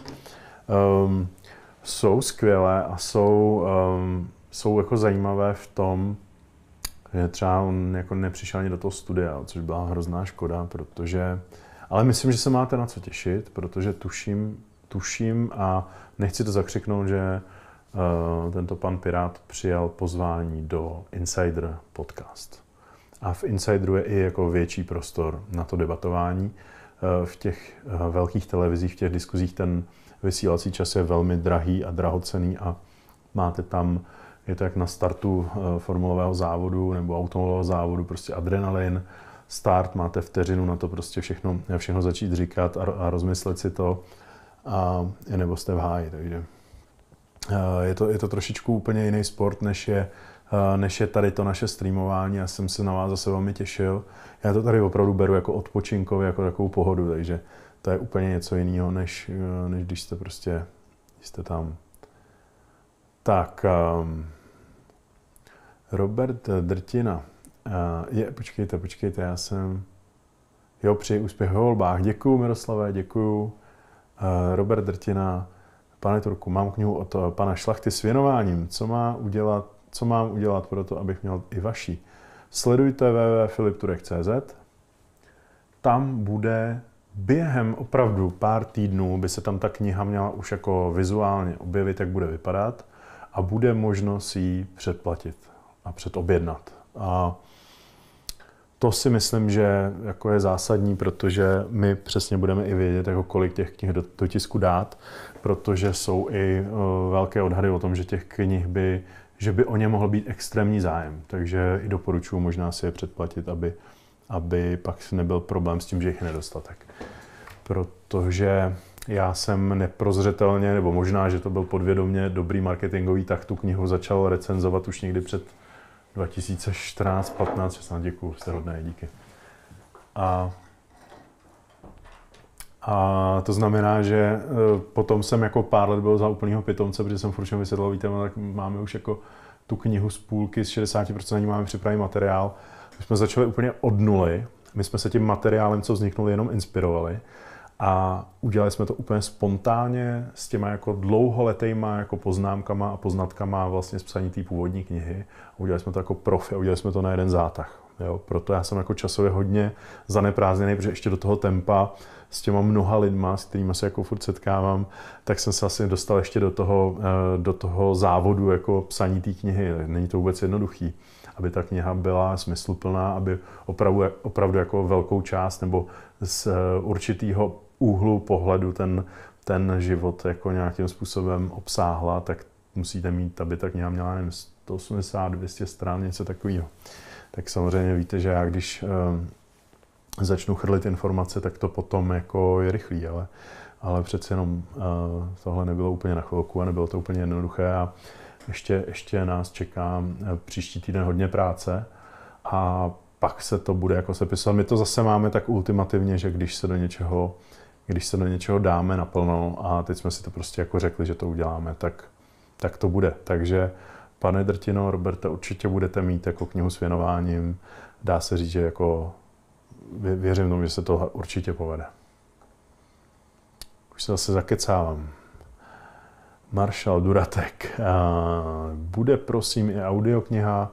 Jsou skvělé a jsou jako zajímavé v tom, že třeba on jako nepřišel ani do toho studia, což byla hrozná škoda, ale myslím, že se máte na co těšit, protože tuším a nechci to zakřiknout, že tento pan Pirát přijal pozvání do Insider podcast. A v Insideru je i jako větší prostor na to debatování. V těch velkých televizích, v těch diskuzích ten vysílací čas je velmi drahý a drahocenný a máte tam, je to jak na startu formulového závodu nebo automobilového závodu, prostě adrenalin, start, máte vteřinu na to prostě všechno začít říkat a rozmyslet si to, a nebo jste v háji, takže je to trošičku úplně jiný sport, než je tady to naše streamování. Já jsem se na vás zase velmi těšil. Já to tady opravdu beru jako odpočinkově, jako takovou pohodu, takže to je úplně něco jiného, než když jste tam. Tak, Robert Drtina. Počkejte, já jsem... Jo, přeji úspěch ve volbách. Děkuju, Miroslave, děkuju. Robert Drtina. Pane Turku, mám knihu od pana Šlachty s věnováním. Co mám udělat pro to, abych měl i vaši? Sledujte www.filipturek.cz. Tam bude během opravdu pár týdnů, by se tam ta kniha měla už jako vizuálně objevit, jak bude vypadat a bude možnost ji předplatit a předobjednat. A to si myslím, že jako je zásadní, protože my přesně budeme i vědět, jako kolik těch knih do tisku dát, protože jsou i velké odhady o tom, že těch knih že by o ně mohl být extrémní zájem. Takže i doporučuji možná si je předplatit, aby pak nebyl problém s tím, že jich je nedostatek. Protože já jsem neprozřetelně, nebo možná, že to byl podvědomě dobrý marketingový, tak tu knihu začal recenzovat už někdy před 2014, 15, 16, děkuju, jste hodné, díky. A to znamená, že potom jsem jako pár let byl za úplnýho pitomce, protože jsem furt vysvětloval, víte, tak máme už jako tu knihu z půlky, z 60% máme připravený materiál. My jsme začali úplně od nuly, my jsme se tím materiálem, co vzniknul, jenom inspirovali a udělali jsme to úplně spontánně s těma jako dlouholetýma jako poznámkama a poznatkama vlastně z psaní té původní knihy. Udělali jsme to jako profi a udělali jsme to na jeden zátah. Jo? Proto já jsem jako časově hodně zaneprázdněný, protože ještě do toho tempa s těma mnoha lidma, s kterými se jako furt setkávám, tak jsem se asi dostal ještě do toho závodu jako psaní té knihy. Není to vůbec jednoduchý, aby ta kniha byla smysluplná, aby opravdu jako velkou část nebo z určitého úhlu pohledu ten život jako nějakým způsobem obsáhla, tak musíte mít, aby ta kniha měla 180-200 stran, něco takového. Tak samozřejmě víte, že já když začnu chrlit informace, tak to potom jako je rychlý, ale přece jenom tohle nebylo úplně na chvilku a nebylo to úplně jednoduché a ještě nás čeká příští týden hodně práce a pak se to bude jako sepisovat. My to zase máme tak ultimativně, že když se do něčeho dáme naplno a teď jsme si to prostě jako řekli, že to uděláme, tak to bude. Takže pane Drtino, Roberte, určitě budete mít jako knihu s věnováním. Dá se říct, že jako věřím tomu, že se to určitě povede. Už se zase zakecávám. Maršal Duratek. Bude prosím i audiokniha.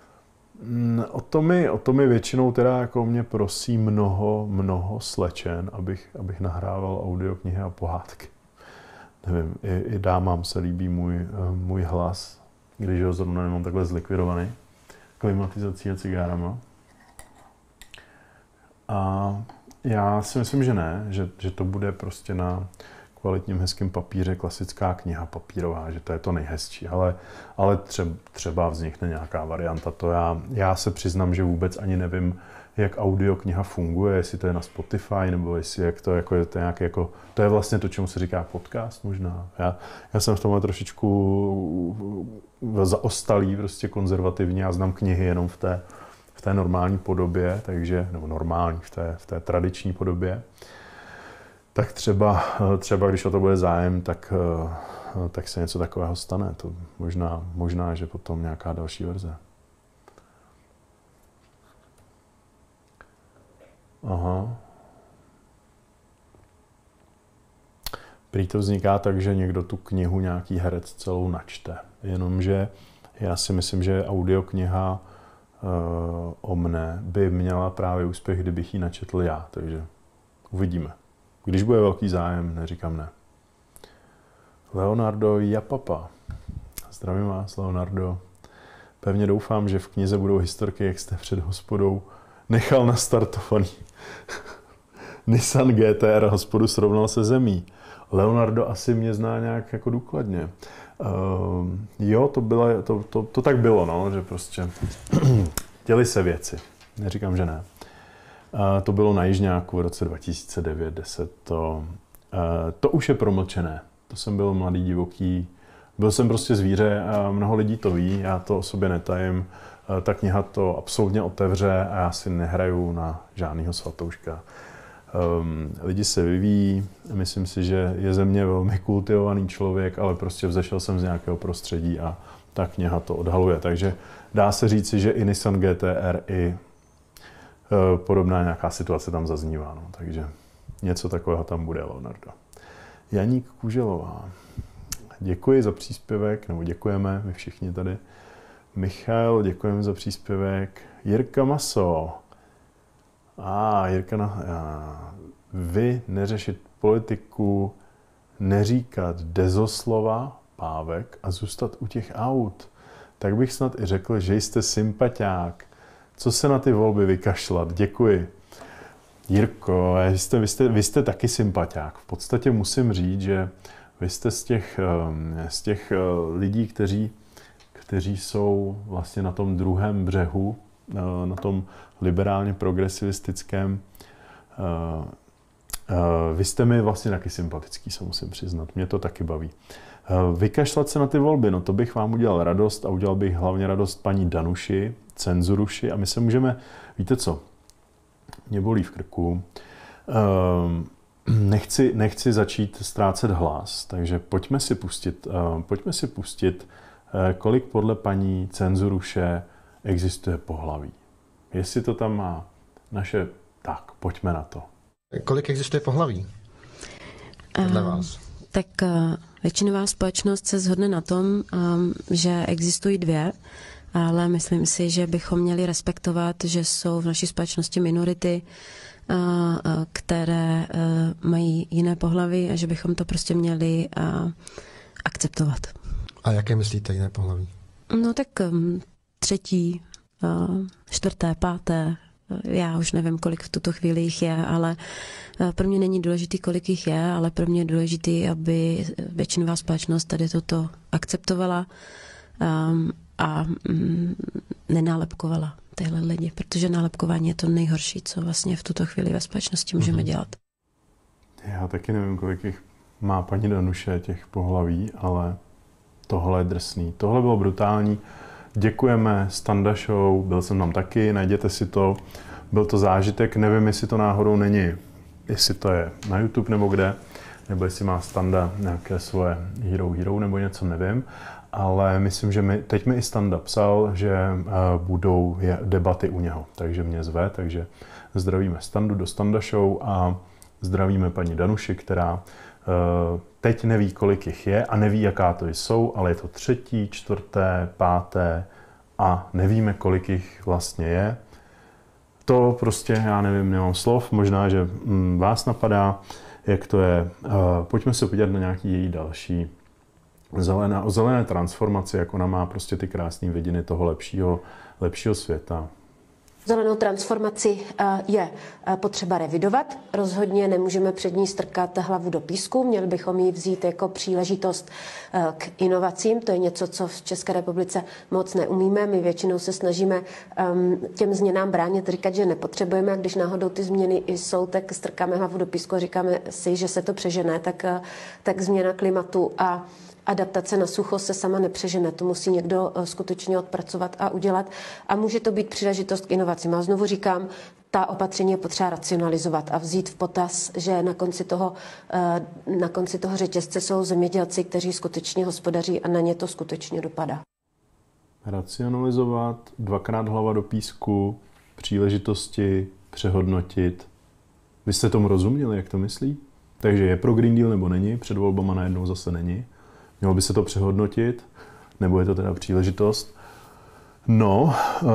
O to mi většinou teda jako mě prosí mnoho slečen, abych nahrával audioknihy a pohádky. Nevím, i dámám se líbí můj hlas, když ho zrovna nemám takhle zlikvidovaný klimatizací a cigárama. A já si myslím, že ne, že to bude prostě na kvalitním hezkém papíře klasická kniha papírová, že to je to nejhezčí, ale třeba vznikne nějaká varianta. To já se přiznám, že vůbec ani nevím, jak audiokniha funguje, jestli to je na Spotify, nebo jestli jak to jako je to nějaké jako, to je vlastně to, čemu se říká podcast možná. Já jsem v tomhle trošičku zaostalý, prostě konzervativní, já znám knihy jenom v té normální podobě, takže, nebo normální, v té tradiční podobě. Tak třeba když o to bude zájem, tak se něco takového stane. To možná, že potom nějaká další verze. Aha. Prý to vzniká tak, že někdo tu knihu, nějaký herec celou načte. Jenomže já si myslím, že audiokniha o mne by měla právě úspěch, kdybych ji načetl já. Takže uvidíme. Když bude velký zájem, neříkám ne. Leonardo Japapa. Zdravím vás, Leonardo. Pevně doufám, že v knize budou historky, jak jste před hospodou nechal nastartovaný Nissan GT-R hospodu srovnal se zemí. Leonardo asi mě zná nějak jako důkladně. Jo, to tak bylo, no, že prostě děly se věci. Neříkám, že ne. To bylo na Jižňáku v roce 2009-10. To už je promlčené. To jsem byl mladý, divoký. Byl jsem prostě zvíře a mnoho lidí to ví, já to o sobě netajím. Ta kniha to absolutně otevře a já si nehraju na žádnýho svatouška. Lidi se vyvíjí, myslím si, že je ze mě velmi kultivovaný člověk, ale prostě vzešel jsem z nějakého prostředí a ta kniha to odhaluje. Takže dá se říci, že i Nissan GT-R, i podobná nějaká situace tam zaznívá. No. Takže něco takového tam bude, Leonardo. Janík Kuželová. Děkuji za příspěvek, nebo děkujeme, my všichni tady. Michal, děkujeme za příspěvek. Jirka Maso. Vy neřešit politiku, neříkat dezoslova, pávek a zůstat u těch aut. Tak bych snad i řekl, že jste sympatiák. Co se na ty volby vykašlat? Děkuji. Jirko, vy jste taky sympatiák. V podstatě musím říct, že vy jste z těch lidí, kteří jsou vlastně na tom druhém břehu, na tom liberálně progresivistickém. Vy jste mi vlastně taky sympatický, se musím přiznat. Mě to taky baví. Vykašlat se na ty volby, no to bych vám udělal radost a udělal bych hlavně radost paní Danuši, cenzuruši a my se můžeme, víte co, mě bolí v krku, nechci začít ztrácet hlas, takže pojďme si pustit, kolik podle paní cenzuruše existuje pohlaví. Jestli to tam má naše, tak pojďme na to. Kolik existuje pohlaví podle vás? Tak většinová společnost se shodne na tom, že existují dvě, ale myslím si, že bychom měli respektovat, že jsou v naší společnosti minority, které mají jiné pohlaví a že bychom to prostě měli akceptovat. A jaké myslíte jiné pohlaví? No tak třetí, čtvrté, páté, já už nevím, kolik v tuto chvíli jich je, ale pro mě není důležitý, kolik jich je, ale pro mě je důležitý, aby většinová společnost tady toto akceptovala a nenálepkovala tyhle lidi, protože nálepkování je to nejhorší, co vlastně v tuto chvíli ve společnosti můžeme dělat. Já taky nevím, kolik jich má paní Danuše těch pohlaví, ale tohle je drsný, tohle bylo brutální. Děkujeme, Standa Show, byl jsem tam taky, najděte si to. Byl to zážitek, nevím, jestli to náhodou není, jestli to je na YouTube nebo kde, nebo jestli má Standa nějaké svoje Hero nebo něco, nevím. Ale myslím, že teď mi i Standa psal, že budou debaty u něho, takže mě zve, takže zdravíme Standu do Standa Show a zdravíme paní Danuši, která teď neví, kolik jich je a neví, jaká to jsou, ale je to 3., 4., 5. a nevíme, kolik jich vlastně je. To prostě, já nevím, nemám slov, možná, že vás napadá, jak to je. Pojďme se podívat na nějaký její další zelené transformaci, jak ona má prostě ty krásné vidiny toho lepšího světa. Zelenou transformaci je potřeba revidovat. Rozhodně nemůžeme před ní strkat hlavu do písku. Měli bychom ji vzít jako příležitost k inovacím. To je něco, co v České republice moc neumíme. My většinou se snažíme těm změnám bránit, říkat, že nepotřebujeme. A když náhodou ty změny jsou, tak strkáme hlavu do písku a říkáme si, že se to přežene. Tak změna klimatu a adaptace na sucho se sama nepřežene. To musí někdo skutečně odpracovat a udělat. A může to být příležitost k inovacím. A znovu říkám, ta opatření je potřeba racionalizovat a vzít v potaz, že na konci toho řetězce jsou zemědělci, kteří skutečně hospodaří a na ně to skutečně dopadá. Racionalizovat, 2x hlava do písku, příležitosti, přehodnotit. Vy jste tomu rozuměli, jak to myslí? Takže je pro Green Deal nebo není? Před volbama najednou zase není. Mělo by se to přehodnotit, nebo je to teda příležitost? No,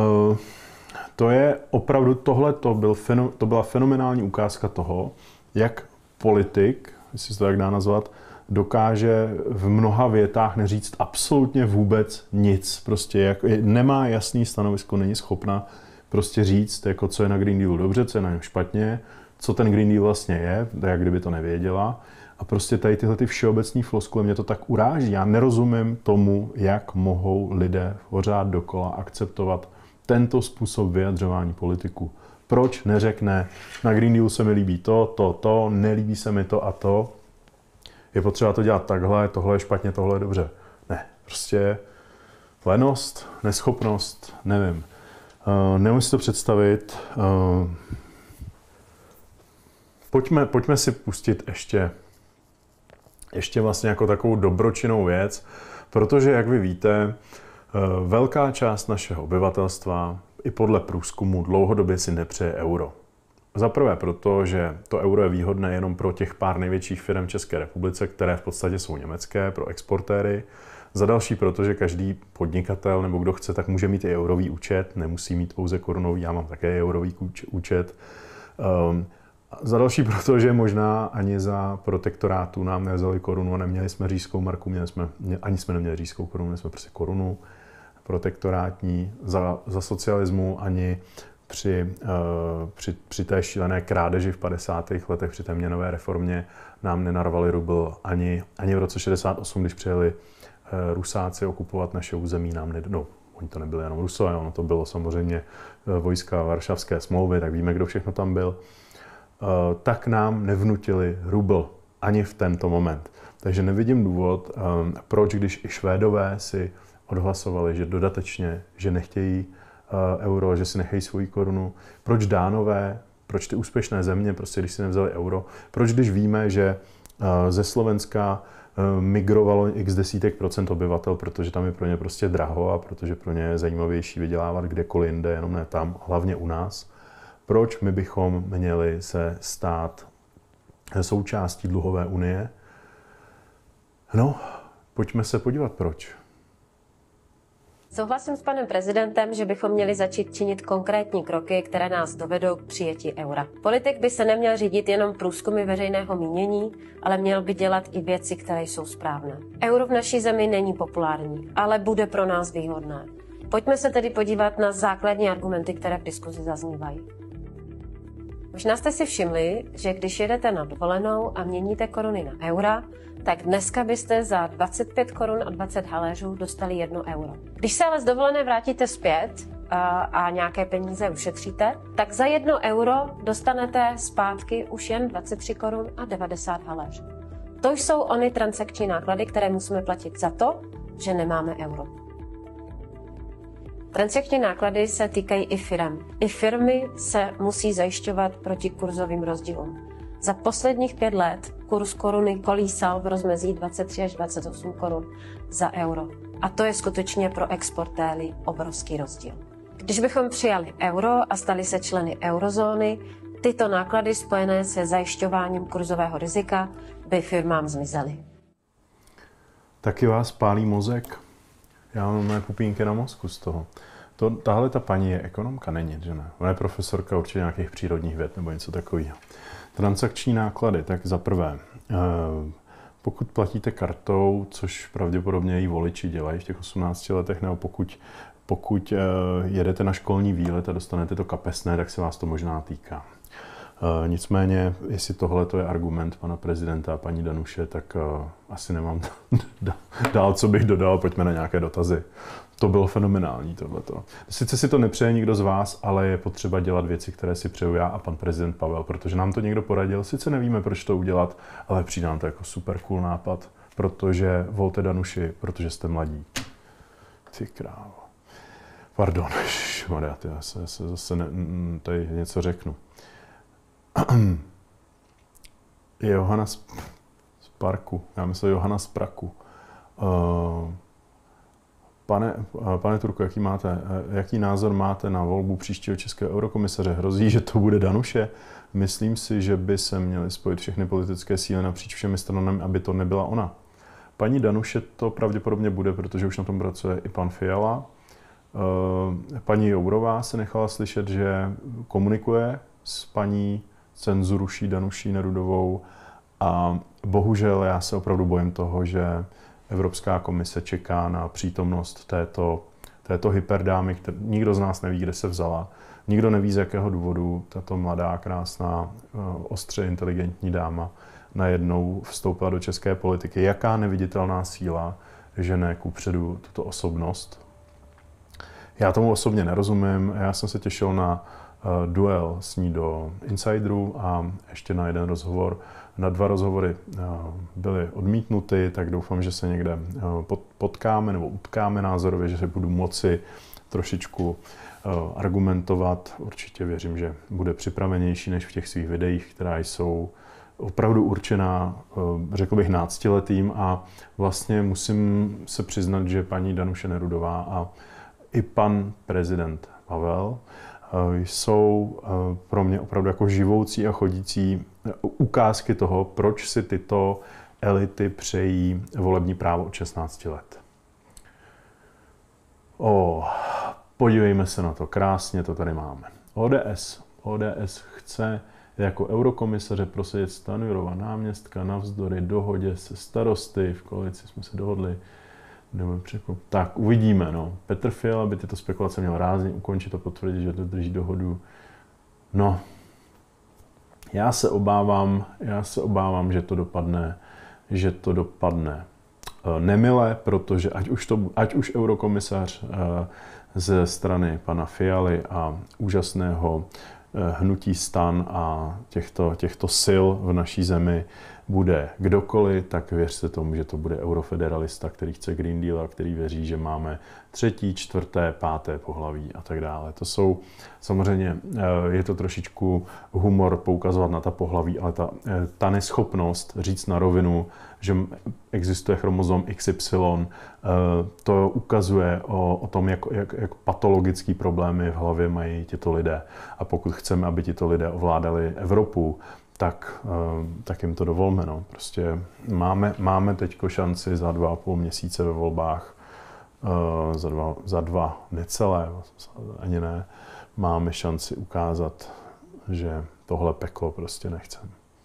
to je opravdu, to byla fenomenální ukázka toho, jak politik, jestli se to tak dá nazvat, dokáže v mnoha větách neříct absolutně vůbec nic. Prostě nemá jasný stanovisko, není schopna prostě říct, jako co je na Green Dealu dobře, co je na něm špatně, co ten Green Deal vlastně je, jak kdyby to nevěděla. A prostě tady tyhle ty všeobecné floskule mě to tak uráží. Já nerozumím tomu, jak mohou lidé pořád dokola akceptovat tento způsob vyjadřování politiků. Proč neřekne, na Green Dealu se mi líbí to, nelíbí se mi to a to. Je potřeba to dělat takhle, tohle je špatně, tohle je dobře. Ne, prostě lenost, neschopnost, nevím. Nemůžu si to představit. Pojďme si pustit ještě vlastně jako takovou dobročinnou věc, protože, jak vy víte, velká část našeho obyvatelstva i podle průzkumu dlouhodobě si nepřeje euro. Za prvé proto, že to euro je výhodné jenom pro těch pár největších firm v České republice, které v podstatě jsou německé, pro exportéry. Za další proto, že každý podnikatel nebo kdo chce, tak může mít i eurový účet, nemusí mít pouze korunový, já mám také eurový účet. Za další proto, že možná ani za protektorátu nám nevzali korunu a neměli jsme říšskou marku, ani jsme neměli říšskou korunu, měli jsme prostě korunu protektorátní. Za socialismu ani při té šílené krádeži v 50. letech, při té měnové reformě nám nenarvali rubl ani v roce 68, když přijeli Rusáci okupovat naše území, oni to nebyli jenom Rusové, ono to bylo samozřejmě vojska Varšavské smlouvy, tak víme, kdo všechno tam byl. Tak nám nevnutili rubl ani v tento moment. Takže nevidím důvod, proč, když i Švédové si odhlasovali, že dodatečně, že nechtějí euro, že si nechají svoji korunu, proč Dánové, proč ty úspěšné země, prostě když si nevzali euro, proč když víme, že ze Slovenska migrovalo x desítek procent obyvatel, protože tam je pro ně prostě draho a protože pro ně je zajímavější vydělávat kdekoliv jinde, jenom ne tam, hlavně u nás. Proč my bychom měli se stát součástí dluhové unie? No, pojďme se podívat, proč. Souhlasím s panem prezidentem, že bychom měli začít činit konkrétní kroky, které nás dovedou k přijetí eura. Politik by se neměl řídit jenom průzkumy veřejného mínění, ale měl by dělat i věci, které jsou správné. Euro v naší zemi není populární, ale bude pro nás výhodné. Pojďme se tedy podívat na základní argumenty, které v diskuzi zaznívají. Možná jste si všimli, že když jedete na dovolenou a měníte koruny na eura, tak dneska byste za 25 korun a 20 haléřů dostali 1 euro. Když se ale z dovolené vrátíte zpět a nějaké peníze ušetříte, tak za 1 euro dostanete zpátky už jen 23 korun a 90 haléřů. To jsou ony transakční náklady, které musíme platit za to, že nemáme euro. Transakční náklady se týkají i firem. I firmy se musí zajišťovat proti kurzovým rozdílům. Za posledních 5 let kurz koruny kolísal v rozmezí 23 až 28 korun za euro. A to je skutečně pro exportéry obrovský rozdíl. Když bychom přijali euro a stali se členy eurozóny, tyto náklady spojené se zajišťováním kurzového rizika by firmám zmizely. Taky vás pálí mozek? Já mám mé pupínky na mozku z toho. Tahle ta paní je ekonomka, není, že ne? Ona je profesorka určitě nějakých přírodních věd nebo něco takového. Transakční náklady, tak za prvé, pokud platíte kartou, což pravděpodobně její voliči dělají v těch 18 letech, nebo pokud jedete na školní výlet a dostanete to kapesné, tak se vás to možná týká. Nicméně, jestli tohle je argument pana prezidenta a paní Danuše, tak asi nemám dál, co bych dodal, pojďme na nějaké dotazy. To bylo fenomenální tohleto. Sice si to nepřeje nikdo z vás, ale je potřeba dělat věci, které si přeju já a pan prezident Pavel, protože nám to někdo poradil. Sice nevíme, proč to udělat, ale přijde nám to jako super cool nápad, protože volte Danuši, protože jste mladí. Ty krávo. Pardon, Maria, já se zase tady něco řeknu. Johana z Parku. Já myslím Johana z Praku. Pane Turko, jaký názor máte na volbu příštího českého eurokomisaře? Hrozí, že to bude Danuše? Myslím si, že by se měly spojit všechny politické síly napříč všemi stranami, aby to nebyla ona. Paní Danuše to pravděpodobně bude, protože už na tom pracuje i pan Fiala. Paní Jourová se nechala slyšet, že komunikuje s paní cenzuruší Danuší Nerudovou a bohužel já se opravdu bojím toho, že Evropská komise čeká na přítomnost této hyperdámy, nikdo z nás neví, kde se vzala. Nikdo neví, z jakého důvodu tato mladá, krásná, ostře inteligentní dáma najednou vstoupila do české politiky. Jaká neviditelná síla žene kupředu tuto osobnost. Já tomu osobně nerozumím. Já jsem se těšil na duel s ní do Insideru a ještě na jeden rozhovor. Na 2 rozhovory byly odmítnuty, tak doufám, že se někde potkáme nebo utkáme názorově, že se budu moci trošičku argumentovat. Určitě věřím, že bude připravenější než v těch svých videích, která jsou opravdu určená, řekl bych, náctiletým a vlastně musím se přiznat, že paní Danuše Nerudová a i pan prezident Pavel jsou pro mě opravdu jako živoucí a chodící ukázky toho, proč si tyto elity přejí volební právo od 16 let. Podívejme se na to, krásně to tady máme. ODS chce jako eurokomisaře prosadit Stanjurova náměstka navzdory dohodě se starosty, v koalici jsme se dohodli. Tak uvidíme, no. Petr Fiala by tyto spekulace měl rázně ukončit a potvrdit, že dodrží dohodu. No, já se obávám, že to dopadne nemile, protože ať už eurokomisař ze strany pana Fialy a úžasného hnutí STAN a těchto sil v naší zemi bude kdokoliv, tak věřte tomu, že to bude eurofederalista, který chce Green Deal a který věří, že máme 3., 4., 5. pohlaví a tak dále. To jsou samozřejmě, je to trošičku humor poukazovat na ta pohlaví, ale ta neschopnost říct na rovinu, že existuje chromozom XY, to ukazuje o tom, jak patologický problémy v hlavě mají tito lidé. A pokud chceme, aby tito lidé ovládali Evropu, tak jim to dovolme. No. Prostě máme teďko šanci za 2,5 měsíce ve volbách, za 2 necelé, ani ne, máme šanci ukázat, že tohle peklo prostě nechceme.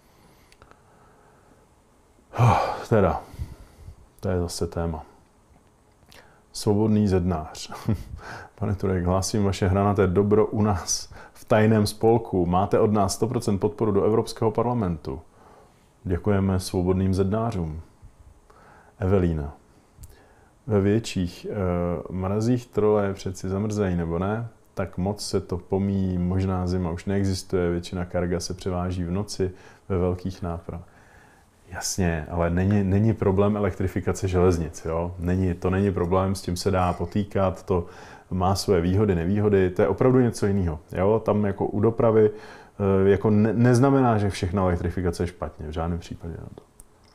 Teda, to je zase téma. Svobodný zednář. Pane Turek, hlásím vaše hranaté dobro u nás v tajném spolku. Máte od nás 100% podporu do Evropského parlamentu. Děkujeme svobodným zednářům. Evelína. Ve větších mrazích trole přeci zamrzají, nebo ne? Tak moc se to pomíjí, možná zima už neexistuje, většina karga se převáží v noci ve velkých nápravách. Jasně, ale není problém elektrifikace železnic. Jo? To není problém, s tím se dá potýkat, to má své výhody, nevýhody, to je opravdu něco jiného. Jo? Tam jako u dopravy jako neznamená, že všechna elektrifikace je špatně, v žádném případě na to.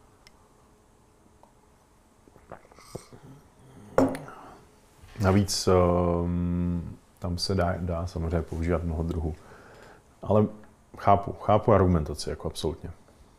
Navíc tam se dá samozřejmě používat mnoho druhů. Ale chápu argumentaci, jako absolutně.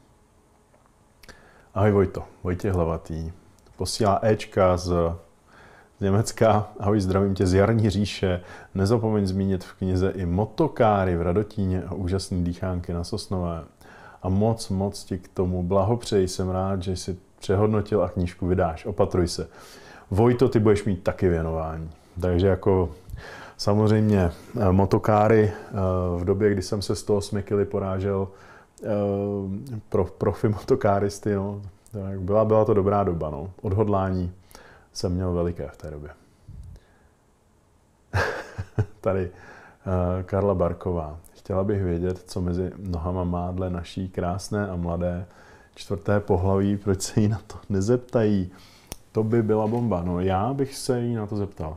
Ahoj Vojto, Vojtěch Hlavatý. Posílá Ečka z Německa. Ahoj, zdravím tě z jarní říše. Nezapomeň zmínit v knize i motokáry v Radotíně a úžasný dýchánky na Sosnové. A moc ti k tomu blahopřeji. Jsem rád, že jsi přehodnotil a knížku vydáš. Opatruj se. Vojto, ty budeš mít taky věnování. Takže jako samozřejmě motokáry v době, kdy jsem se 108 kg porážel profi motokáristy, no, byla to dobrá doba. No. Odhodlání jsem měl veliké v té době. Tady Karla Barková. Chtěla bych vědět, co mezi nohama má dle naší krásné a mladé čtvrté pohlaví, proč se jí na to nezeptají. To by byla bomba. No, já bych se jí na to zeptal.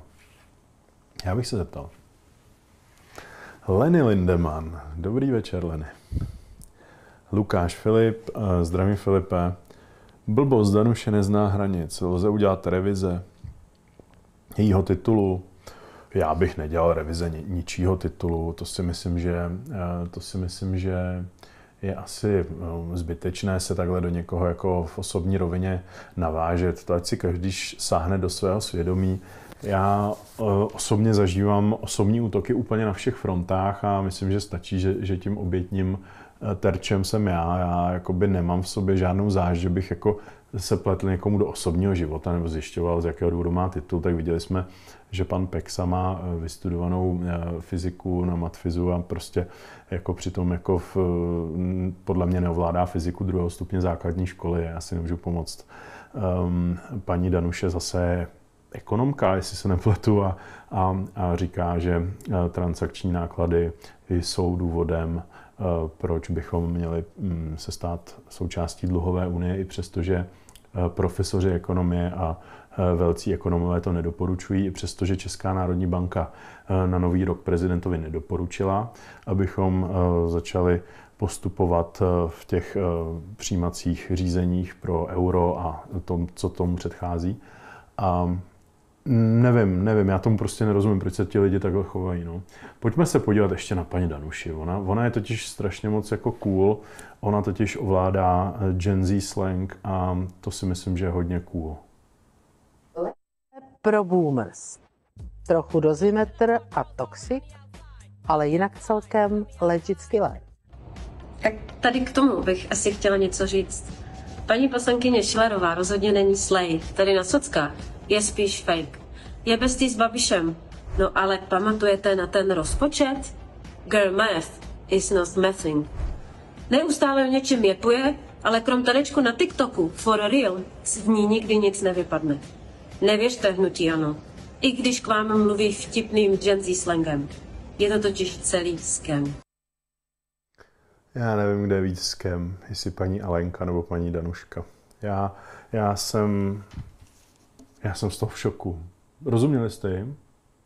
Lenny Lindemann. Dobrý večer, Lenny. Lukáš Filip. Zdravím, Filipe. Blbost Danuše nezná hranic. Lze udělat revize jejího titulu. Já bych nedělal revize ničího titulu. To si myslím, že je asi zbytečné se takhle do někoho jako v osobní rovině navážet. To ať si každý sáhne do svého svědomí. Já osobně zažívám osobní útoky úplně na všech frontách a myslím, že stačí, že tím obětním terčem jsem já. Já jakoby nemám v sobě žádnou zášť, že bych jako se pletl někomu do osobního života nebo zjišťoval, z jakého důvodu má titul. Tak viděli jsme, že pan Peksa má vystudovanou fyziku na matfizu a prostě jako přitom jako podle mě neovládá fyziku 2. stupně základní školy. Já si nemůžu pomoct. Paní Danuše zase ekonomka, jestli se nepletu, a říká, že transakční náklady jsou důvodem, proč bychom měli se stát součástí dluhové unie, i přestože profesoři ekonomie a velcí ekonomové to nedoporučují, i přestože Česká národní banka na nový rok prezidentovi nedoporučila, abychom začali postupovat v těch přijímacích řízeních pro euro a tom, co tomu předchází. A nevím, já tomu prostě nerozumím, proč se ti lidi takhle chovají. No. Pojďme se podívat ještě na paní Danuši. Ona je totiž strašně moc jako cool, ona totiž ovládá Gen Z slang a to si myslím, že je hodně cool. Pro boomers. Trochu dozimetr a toxic, ale jinak celkem legit skiller. Tak tady k tomu bych asi chtěla něco říct. Paní poslankyně Schillerová rozhodně není slay, tady na sockách je spíš fake. Je bestie s Babišem. No ale pamatujete na ten rozpočet? Girl math is not mathing. Neustále o něčem jepuje, ale krom tanečku na TikToku, for real, z ní nikdy nic nevypadne. Nevěřte hnutí ANO. I když k vám mluví vtipným Gen Z slangem. Je to totiž celý scam. Já nevím, kde je víc scam, jestli paní Alenka nebo paní Danuška. Já jsem z toho v šoku. Rozuměli jste jim?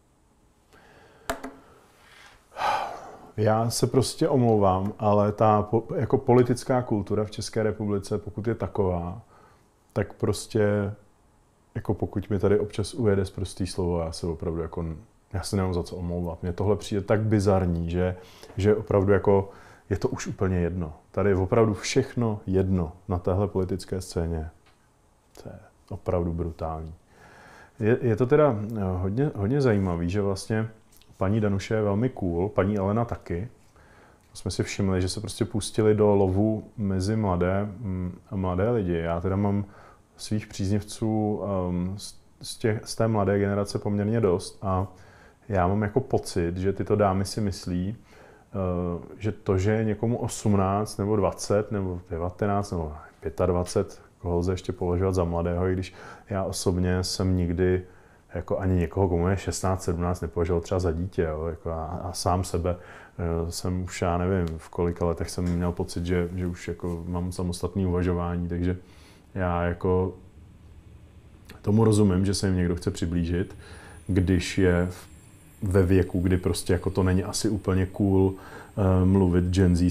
Já se prostě omlouvám, ale ta jako politická kultura v České republice, pokud je taková, tak prostě, jako pokud mi tady občas ujede sprostý slovo, já se nemám za co omlouvat. Mně tohle přijde tak bizarní, že opravdu jako je to už úplně jedno. Tady je opravdu všechno jedno na téhle politické scéně. To je opravdu brutální. Je to teda hodně zajímavý, že vlastně paní Danuše je velmi cool, paní Elena taky. Jsme si všimli, že se prostě pustili do lovu mezi mladé lidi. Já teda mám svých příznivců z té mladé generace poměrně dost a já mám jako pocit, že tyto dámy si myslí, že to, že je někomu 18 nebo 20 nebo 19 nebo 25, koho lze ještě považovat za mladého, i když já osobně jsem nikdy jako ani někoho, komu je 16, 17, nepovažoval třeba za dítě. Jo? Jako a sám sebe jsem už, já nevím, v kolika letech jsem měl pocit, že už jako mám samostatné uvažování, takže já jako tomu rozumím, že se jim někdo chce přiblížit, když je ve věku, kdy prostě jako to není asi úplně cool mluvit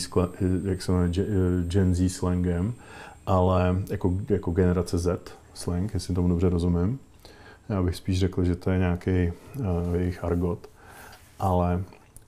Gen Z slangem, ale jako generace Z slang, jestli tomu dobře rozumím. Já bych spíš řekl, že to je nějaký jejich argot, ale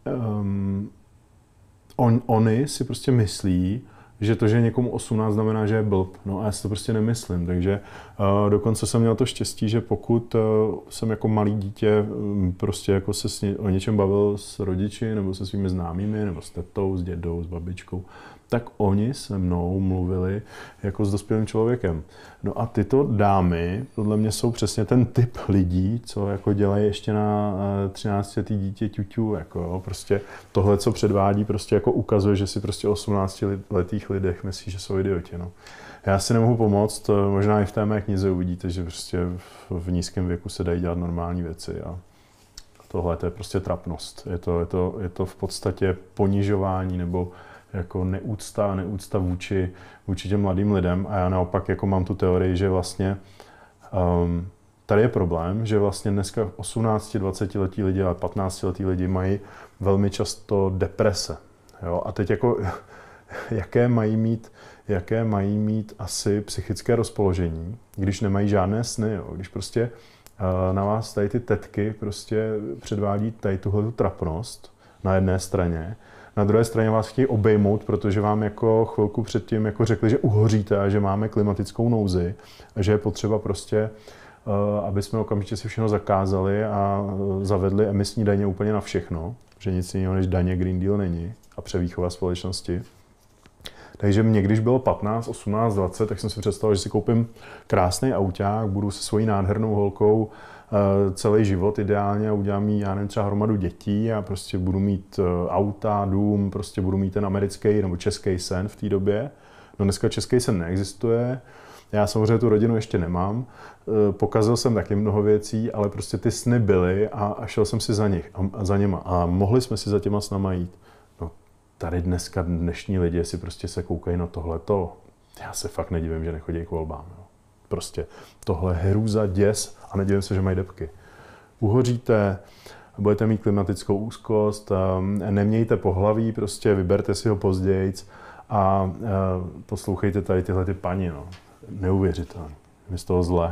oni si prostě myslí, že to, že je někomu 18, znamená, že je blb. No a já si to prostě nemyslím. Takže dokonce jsem měl to štěstí, že pokud jsem jako malý dítě prostě jako se o něčem bavil s rodiči nebo se svými známými, nebo s tetou, s dědou, s babičkou, tak oni se mnou mluvili jako s dospělým člověkem. No a tyto dámy, podle mě, jsou přesně ten typ lidí, co jako dělají ještě na 13letý dítě ťuťu, jako jo. Prostě tohle, co předvádí, prostě jako ukazuje, že si prostě 18letých lidech myslí, že jsou idioti, no. Já si nemohu pomoct, možná i v té mé knize uvidíte, že prostě v nízkém věku se dají dělat normální věci a tohle to je prostě trapnost. Je to v podstatě ponižování nebo jako neúcta vůči těm mladým lidem a já naopak jako mám tu teorii, že vlastně tady je problém, že vlastně dneska 18, 20letí lidi a 15letí lidi mají velmi často deprese. Jo? A teď jako jaké mají mít asi psychické rozpoložení, když nemají žádné sny, jo? Když prostě na vás tady ty tetky prostě předvádí tady tuhletu trapnost na jedné straně, na druhé straně vás chtějí obejmout, protože vám jako chvilku předtím jako řekli, že uhoříte a že máme klimatickou nouzi a že je potřeba prostě, aby jsme okamžitě si všechno zakázali a zavedli emisní daně úplně na všechno, že nic jiného než daně Green Deal není a převýchova společnosti. Takže mě, když bylo 15, 18, 20, tak jsem si představil, že si koupím krásný auták, budu se svojí nádhernou holkou celý život ideálně a udělám jí, já nevím, třeba hromadu dětí a prostě budu mít auta, dům, prostě budu mít ten americký nebo český sen v té době. No dneska český sen neexistuje, já samozřejmě tu rodinu ještě nemám, pokazil jsem taky mnoho věcí, ale prostě ty sny byly a šel jsem si za nima a mohli jsme si za těma snama jít. No tady dnešní lidi si prostě se koukají na tohleto, já se fakt nedivím, že nechodí k volbám. Jo. Prostě tohle hrůza, děs a nedivím se, že mají depky. Uhoříte, budete mít klimatickou úzkost, nemějte pohlaví, prostě vyberte si ho pozdějc a poslouchejte tady tyhle ty paní, no. Neuvěřitelné. Je z toho zle.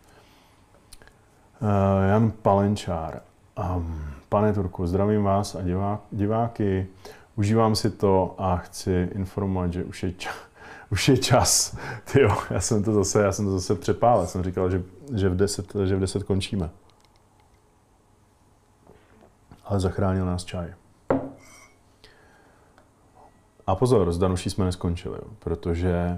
Jan Palenčár. Pane Turku, zdravím vás a diváky. Užívám si to a chci informovat, že už je čas. Tyjo, já jsem to zase přepálil. Jsem říkal, že v 10 končíme. Ale zachránil nás čaj. A pozor, s Danuší jsme neskončili, protože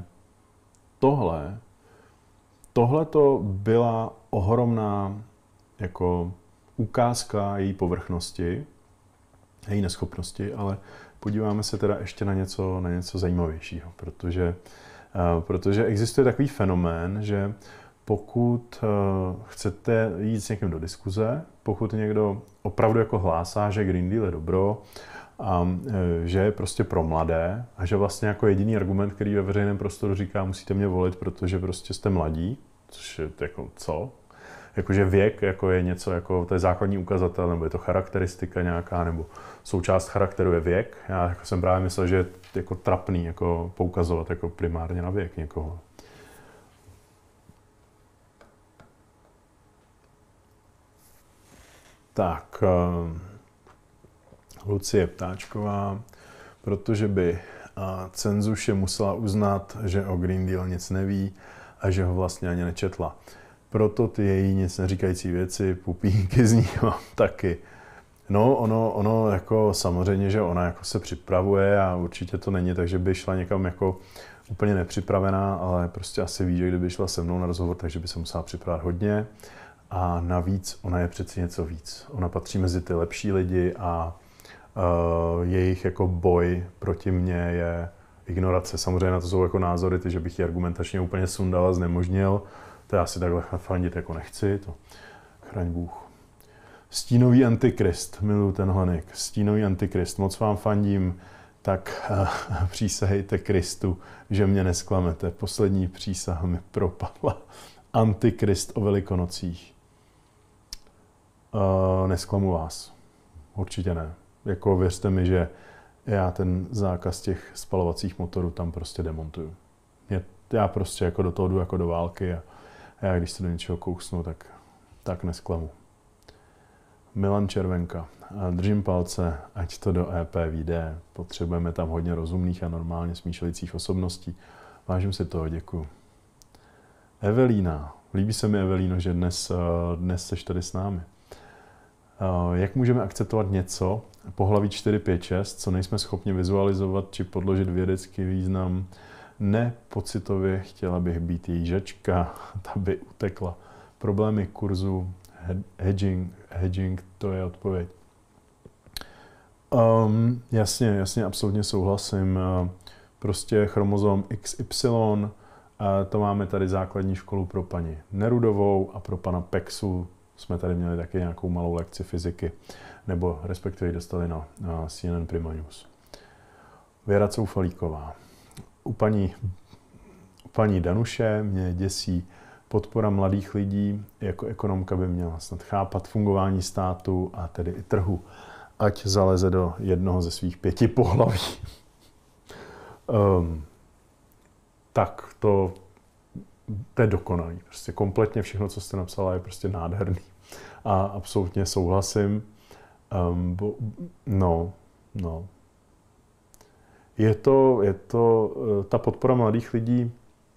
tohle to byla ohromná jako ukázka její povrchnosti, její neschopnosti, ale podíváme se teda ještě na něco zajímavějšího, protože existuje takový fenomén, že pokud chcete jít s někým do diskuze, pokud někdo opravdu jako hlásá, že Green Deal je dobro, a že je prostě pro mladé a že vlastně jako jediný argument, který ve veřejném prostoru říká, musíte mě volit, protože prostě jste mladí, což je jako co? Jakože věk jako je něco, jako to je základní ukazatel, nebo je to charakteristika nějaká, nebo součást charakteru je věk. Já jako jsem právě myslel, že je jako trapný jako poukazovat jako primárně na věk někoho. Tak, Lucie Ptáčková, protože by cenzuše musela uznat, že o Green Deal nic neví a že ho vlastně ani nečetla. Proto ty její nic neříkající věci, pupínky z ní mám taky. No, ono jako samozřejmě, že ona jako se připravuje a určitě to není tak, že by šla někam jako úplně nepřipravená, ale prostě asi ví, že kdyby šla se mnou na rozhovor, takže by se musela připravit hodně. A navíc ona je přeci něco víc. Ona patří mezi ty lepší lidi a jejich jako boj proti mně je ignorace. Samozřejmě na to jsou jako názory, že bych ji argumentačně úplně sundal a znemožnil. To já si takhle fandit jako nechci. To Chraň Bůh. Stínový antikrist, miluji tenhle nick. Stínový antikrist, moc vám fandím, tak přísahejte Kristu, že mě nesklamete. Poslední přísaha mi propadla. Antikrist o Velikonocích. Nesklamu vás. Určitě ne. Jako věřte mi, že já ten zákaz těch spalovacích motorů tam prostě demontuju. Já prostě jako do toho jdu jako do války a já když se do něčeho kousnu, tak nesklamu. Milan Červenka. Držím palce, ať to do EP vyjde. Potřebujeme tam hodně rozumných a normálně smýšlejících osobností. Vážím si toho, děkuju. Evelína. Líbí se mi, Evelíno, že dnes seš tady s námi. Jak můžeme akceptovat něco, pohlaví 4, 5, 6, co nejsme schopni vizualizovat či podložit vědecký význam? Ne, pocitově chtěla bych být její žačka, ta by utekla. Problémy kurzu, hedging, to je odpověď. Jasně, absolutně souhlasím. Prostě chromozom XY, to máme tady základní školu pro paní Nerudovou a pro pana Pexu jsme tady měli taky nějakou malou lekci fyziky, nebo respektive dostali na CNN Prima News. Věra Coufalíková. U paní Danuše mě děsí podpora mladých lidí. Jako ekonomka by měla snad chápat fungování státu a tedy i trhu, ať zaleze do jednoho ze svých 5 pohlaví. Tak to je dokonalý. Prostě kompletně všechno, co jste napsala, je prostě nádherný. A absolutně souhlasím. Je to ta podpora mladých lidí.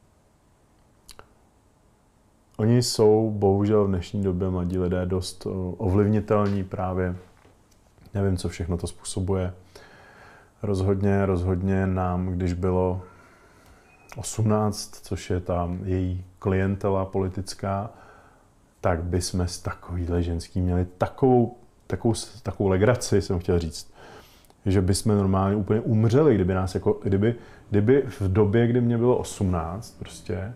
Oni jsou bohužel v dnešní době mladí lidé dost ovlivnitelní právě. Nevím, co všechno to způsobuje. Rozhodně nám, když bylo 18, což je ta její klientela politická, tak bychom s takovýhle ženský měli takovou legraci, jsem chtěl říct, že bychom normálně úplně umřeli, kdyby v době, kdy mě bylo 18, prostě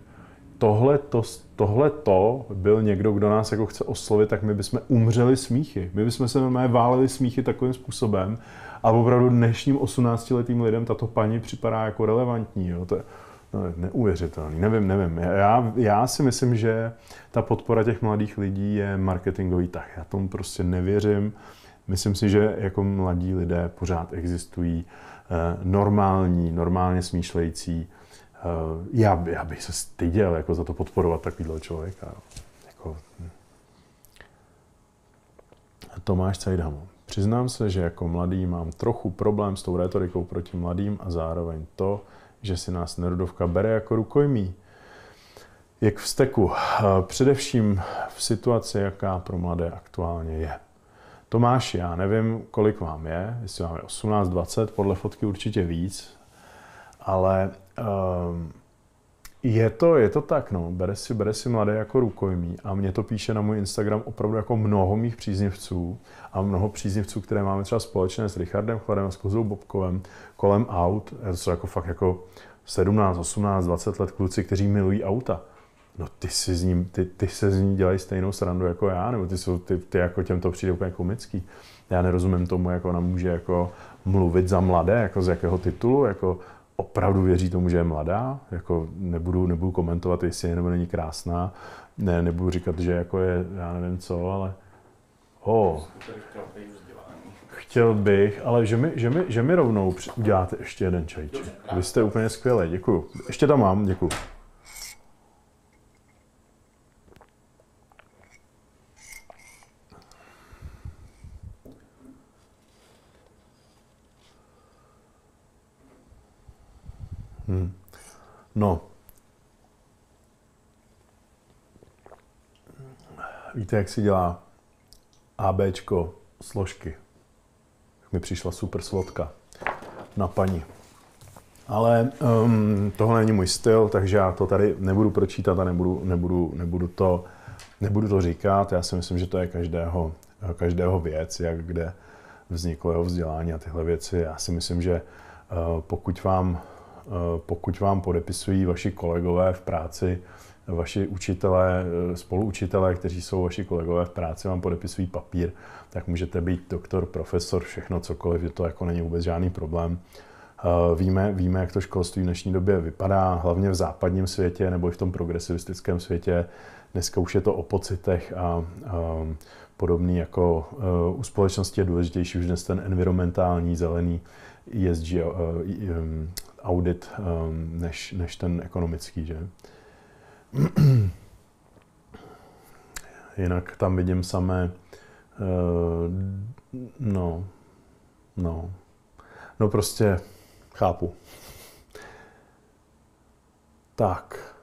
tohleto byl někdo, kdo nás jako chce oslovit, tak my bychom umřeli smíchy. My bychom se normálně váleli smíchy takovým způsobem a opravdu dnešním 18letým lidem tato paní připadá jako relevantní. Jo? To je neuvěřitelný. Nevím. Já si myslím, že ta podpora těch mladých lidí je marketingový tah. Já tomu prostě nevěřím. Myslím si, že jako mladí lidé pořád existují normálně smýšlející. Já bych se styděl jako za to podporovat takovýhle člověka. Jako... Tomáš Cajdhamo. Přiznám se, že jako mladý mám trochu problém s tou retorikou proti mladým a zároveň to, že si nás Nerudovka bere jako rukojmí. Jak v steku. Především v situaci, jaká pro mladé aktuálně je. Tomáši, já nevím, kolik vám je, jestli vám je 18, 20, podle fotky určitě víc, ale je to tak, no, bere si mladé jako rukojmí a mě to píše na můj Instagram opravdu jako mnoho mých příznivců a mnoho příznivců, které máme třeba společné s Richardem Chladem a s Kozou Bobkovem kolem aut. To jsou jako fakt jako 17, 18, 20 let kluci, kteří milují auta. No ty se z ní dělají stejnou srandu jako já, nebo ty jako těm to přijde úplně komický. Já nerozumím tomu, jak ona může jako mluvit za mladé, jako z jakého titulu, jako opravdu věří tomu, že je mladá, jako nebudu komentovat, jestli je nebo není krásná, nebudu říkat, že jako je, já nevím co, ale chtěl bych, ale že mi rovnou uděláte ještě jeden čajček. Vy jste úplně skvělý, děkuju. Ještě tam mám, děkuju. No. Víte, jak si dělá ABčko složky? Mi přišla super svodka na paní. Ale tohle není můj styl, takže já to tady nebudu pročítat a nebudu to říkat. Já si myslím, že to je každého věc, jak kde vzniklo jeho vzdělání a tyhle věci. Já si myslím, že pokud vám podepisují vaši kolegové v práci vaši učitelé, spoluučitelé, kteří jsou vaši kolegové v práci, vám podepisují papír, tak můžete být doktor, profesor, všechno, cokoliv, že to jako není vůbec žádný problém. Víme, jak to školství v dnešní době vypadá, hlavně v západním světě nebo i v tom progresivistickém světě. Dneska už je to o pocitech a podobný, jako u společnosti je důležitější už dnes ten environmentální, zelený ESG audit, než ten ekonomický, že? Jinak tam vidím samé, no prostě chápu. Tak.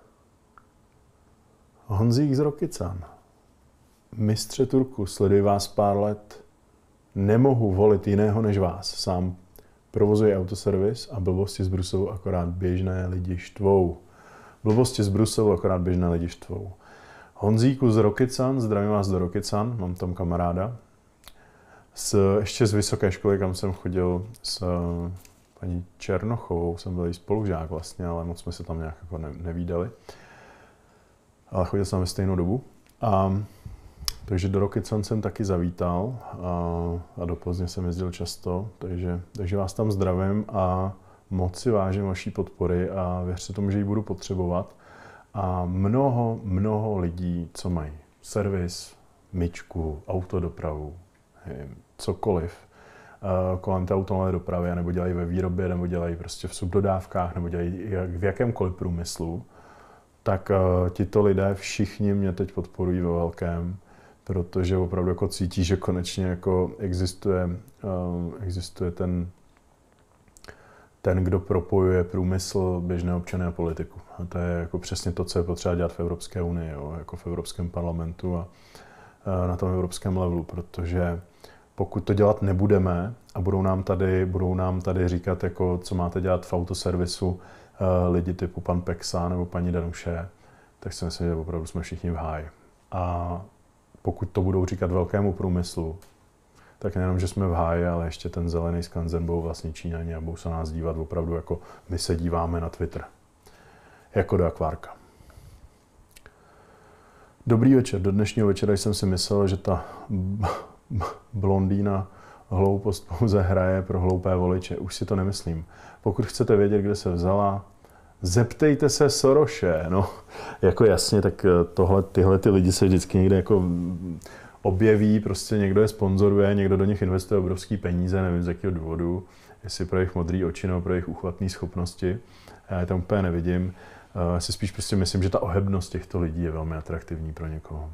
Honzík z Rokycan. Mistře Turku, sleduji vás pár let. Nemohu volit jiného než vás. Sám provozuji autoservis a blbosti z Bruselu akorát běžné lidi štvou. Blbosti z Bruselu akorát běžné lidi štvou. Honzíku z Rokycan, zdravím vás do Rokycan, mám tam kamaráda. Ještě z vysoké školy, kam jsem chodil s paní Černochovou, jsem byl jí spolužák vlastně, ale moc jsme se tam nějak jako nevídali. Ale chodil jsem ve stejnou dobu. Takže do Rokycan jsem taky zavítal a do Plzně jsem jezdil často, takže vás tam zdravím a moc si vážím vaší podpory a věřte tomu, že ji budu potřebovat. A mnoho lidí, co mají servis, myčku, autodopravu, cokoliv kolem té autonomové dopravy, nebo dělají ve výrobě, nebo dělají prostě v subdodávkách, nebo dělají v jakémkoliv průmyslu, tak tito lidé všichni mě teď podporují ve velkém, protože opravdu jako cítí, že konečně jako existuje ten, kdo propojuje průmysl, běžné občany a politiku. A to je jako přesně to, co je potřeba dělat v Evropské unii, jo, jako v Evropském parlamentu a na tom evropském levelu, protože pokud to dělat nebudeme a budou nám tady říkat, jako, co máte dělat v autoservisu lidi typu pan Peksa nebo paní Danuše, tak si myslím, že opravdu jsme všichni v háji. A pokud to budou říkat velkému průmyslu, tak nejenom, že jsme v háji, ale ještě ten zelený skanzen budou vlastně Číňani a budou se na nás dívat opravdu, jako my se díváme na Twitter. Jako do akvárka. Dobrý večer. Do dnešního večera jsem si myslel, že ta blondýna hloupost pouze hraje pro hloupé voliče. Už si to nemyslím. Pokud chcete vědět, kde se vzala, zeptejte se Soroše. No, jako jasně, tak tyhle ty lidi se vždycky někde jako objeví, prostě někdo je sponzoruje, někdo do nich investuje obrovský peníze, nevím z jakého důvodu, jestli pro jejich modrý oči nebo pro jejich uchvatné schopnosti. Já je tam úplně nevidím. Já si spíš prostě myslím, že ta ohebnost těchto lidí je velmi atraktivní pro někoho.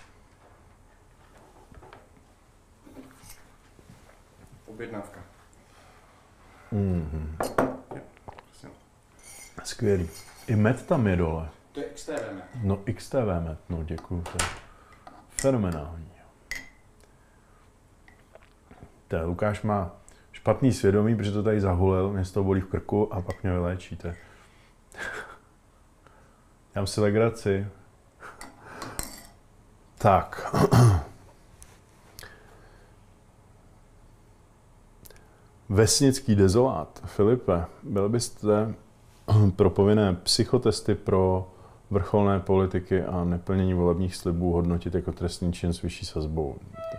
Objednávka. Skvělý. I med tam je dole. To je XTV med. No XTV med, no děkuju. To je fenomenální. Lukáš má špatný svědomí, protože to tady zahulil, mě z toho bolí v krku a pak mě vyléčíte. Dám si legraci. Tak. Vesnický dezolát. Filipe, byl byste pro povinné psychotesty pro vrcholné politiky a neplnění volebních slibů hodnotit jako trestný čin s vyšší sazbou?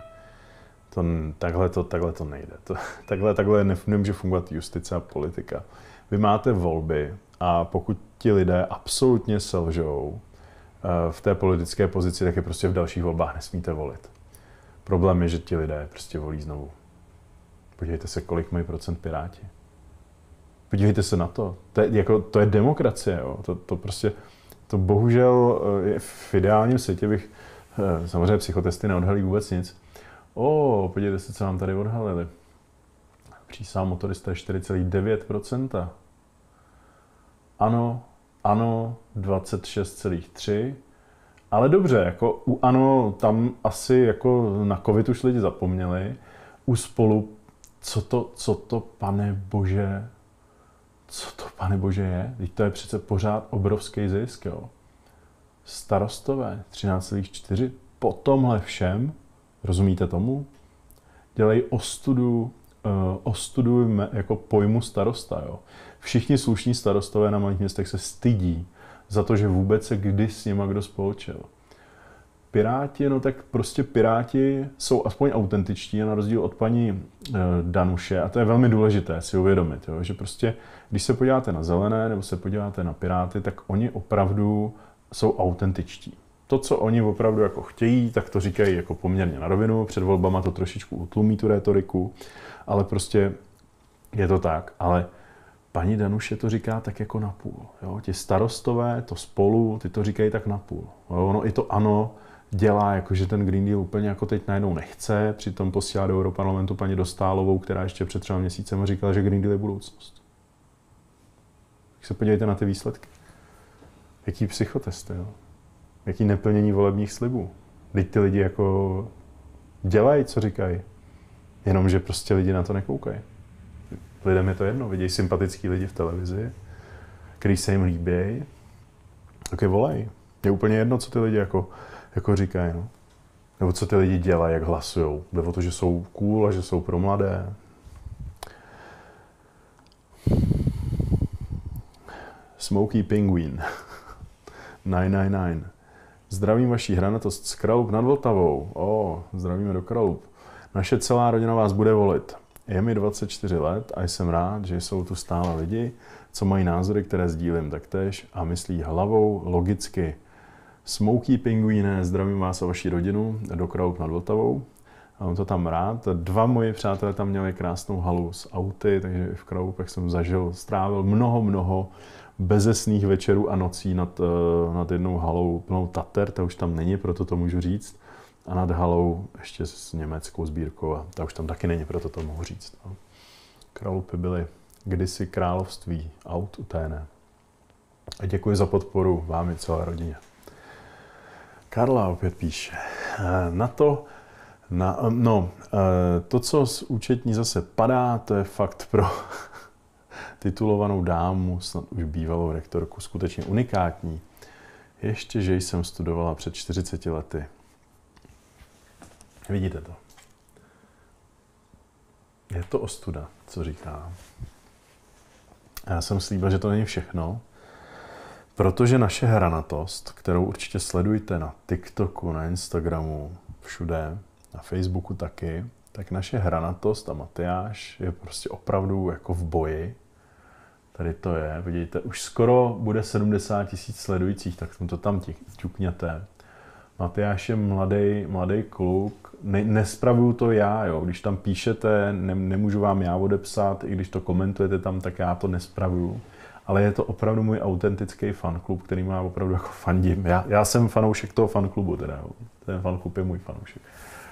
Takhle to nejde. Takhle nemůže fungovat justice a politika. Vy máte volby a pokud ti lidé absolutně selžou v té politické pozici, tak je prostě v dalších volbách nesmíte volit. Problém je, že ti lidé prostě volí znovu. Podívejte se, kolik mají procent Piráti. Podívejte se na to. To je demokracie. Jo. To bohužel v ideálním světě bych samozřejmě psychotesty neodhalí vůbec nic. Podívejte se, co nám tady odhalili. Přísám motorista je 4,9%. Ano, 26,3%. Ale dobře, jako u ANO tam asi jako na covid už lidi zapomněli. U Spolu, co to, pane bože je? Teď to je přece pořád obrovský zisk, jo. Starostové 13,4%. Po tomhle všem, rozumíte tomu? Dělají ostudu jako pojmu starosta, jo. Všichni slušní starostové na malých městech se stydí za to, že vůbec se kdy s nima kdo spolčil. Piráti, no tak prostě Piráti jsou aspoň autentičtí, na rozdíl od paní Danuše, a to je velmi důležité si uvědomit, jo, že prostě, když se podíváte na Zelené nebo se podíváte na Piráty, tak oni opravdu jsou autentičtí. To, co oni opravdu jako chtějí, tak to říkají jako poměrně na rovinu, před volbama to trošičku utlumí tu rétoriku, ale prostě je to tak, ale paní Danuše to říká tak jako napůl. Jo? Ti starostové, to Spolu, ty to říkají tak napůl. Jo? Ono i to ANO dělá, jako že ten Green Deal úplně jako teď najednou nechce, přitom posílá do Europarlamentu paní Dostálovou, která ještě před 3 měsícem říkala, že Green Deal je budoucnost. Tak se podívejte na ty výsledky. Jaký psychotesty, jo? Jaký neplnění volebních slibů. Teď ty lidi jako dělají, co říkají. Jenomže prostě lidi na to nekoukají. Lidem je to jedno, vidějí sympatický lidi v televizi, který se jim líbí, tak je volají. Je úplně jedno, co ty lidi jako říkají, no. Nebo co ty lidi dělají, jak hlasujou. Jde o to, že jsou cool a že jsou pro mladé. Smokey Penguin. 999. Zdravím vaší hranatost z Kralup nad Vltavou. Zdravíme do Kralup. Naše celá rodina vás bude volit. Je mi 24 let a jsem rád, že jsou tu stále lidi, co mají názory, které sdílím taktéž a myslí hlavou logicky. Smokey Penguine, zdravím vás a vaši rodinu do Kralup nad Vltavou. A mám to tam rád. 2 moji přátelé tam měli krásnou halu s auty, takže v Kralupech jsem strávil mnoho bezesných večerů a nocí nad jednou halou plnou Tater, ta už tam není, proto to můžu říct. A nad halou ještě s německou sbírkou a ta už tam taky není, proto to mohu říct. No. Kralupy byly kdysi království aut uténé. A děkuji za podporu vám i celé rodině. Karla opět píše. To, co z účetní zase padá, to je fakt pro titulovanou dámu, snad už bývalou rektorku, skutečně unikátní. Ještě, že jsem studovala před 40 lety. Vidíte to. Je to ostuda, co říká. Já jsem slíbil, že to není všechno, protože naše hranatost, kterou určitě sledujte na TikToku, na Instagramu, všude, na Facebooku taky, tak naše hranatost a Matyáš je prostě opravdu jako v boji. Tady to je, vidíte, už skoro bude 70 000 sledujících, tak to tam ťukněte. Matyáš je mladý kluk, nespravuju to já, jo. Když tam píšete, nemůžu vám já odepsat, i když to komentujete tam, tak já to nespravuju. Ale je to opravdu můj autentický fanklub, který má opravdu jako fandím. Já jsem fanoušek toho fanklubu, teda, jo. Ten fanklub je můj fanoušek.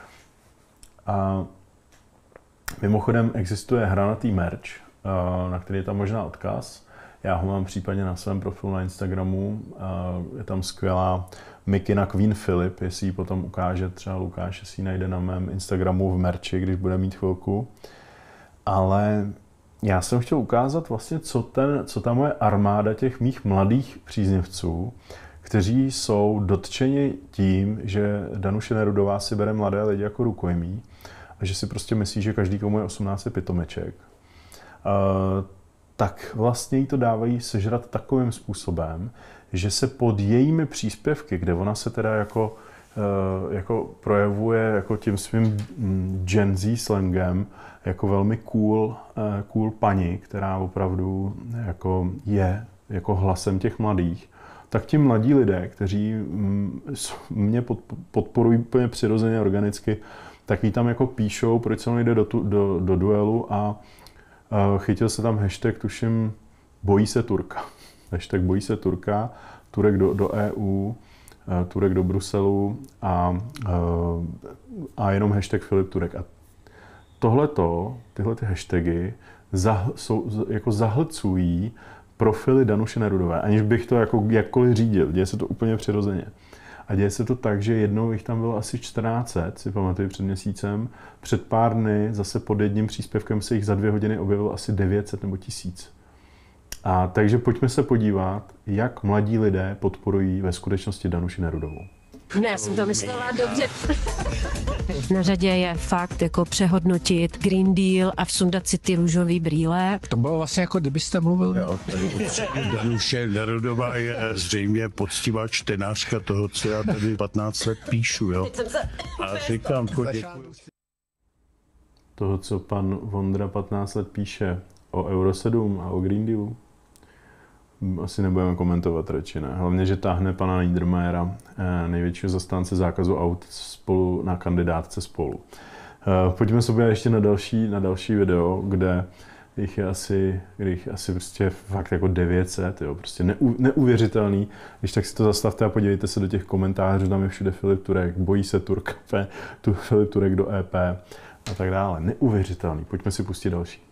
A mimochodem existuje hranatý merch, na který je tam možná odkaz. Já ho mám případně na svém profilu na Instagramu. Je tam skvělá mikina Queen Philip, jestli ji potom ukáže třeba Lukáš, jestli ji najde na mém Instagramu v merči, když bude mít chvilku. Ale já jsem chtěl ukázat vlastně, co ta moje armáda těch mých mladých příznivců, kteří jsou dotčeni tím, že Danuše Nerudová si bere mladé lidi jako rukojmí a že si prostě myslí, že každý, komu je 18, je pitomeček, tak vlastně jí to dávají sežrat takovým způsobem, že se pod jejími příspěvky, kde ona se teda jako projevuje jako tím svým Gen Z slangem, jako velmi cool paní, která opravdu jako je jako hlasem těch mladých, tak ti mladí lidé, kteří mě podporují úplně přirozeně, organicky, tak jí tam jako píšou, proč se jde do duelu a chytil se tam hashtag, tuším, bojí se Turka. Hashtag bojí se Turka, Turek do EU, Turek do Bruselu a jenom hashtag Filip Turek. A tyhle ty hashtagy jako zahlcují profily Danuše Nerudové, aniž bych to jako jakkoliv řídil. Děje se to úplně přirozeně. A děje se to tak, že jednou jich tam bylo asi 1400, si pamatuju před měsícem. Před pár dny zase pod jedním příspěvkem se jich za 2 hodiny objevilo asi 900 nebo 1000. A takže pojďme se podívat, jak mladí lidé podporují ve skutečnosti Danuši Nerudovou. Ne, já jsem to myslela dobře. Na řadě je fakt jako přehodnotit Green Deal a vsundat si ty růžový brýle. To bylo vlastně jako kdybyste mluvil. Jo, Danuše Nerudová je zřejmě poctivá čtenářka toho, co já tady 15 let píšu. Jo. A říkám, děkuji. Toho, co pan Vondra 15 let píše o Euro 7 a o Green Dealu, asi nebudeme komentovat radši, ne. Hlavně, že táhne pana Niedermayera, největšího zastánce zákazu aut, spolu na kandidátce Spolu. Pojďme se podívat ještě na další video, kde jich je asi prostě fakt jako 900, jo, prostě neuvěřitelný. Když tak si to zastavte a podívejte se do těch komentářů, tam je všude Filip Turek, bojí se Turkafe, Filip Turek do EP a tak dále. Neuvěřitelný. Pojďme si pustit další.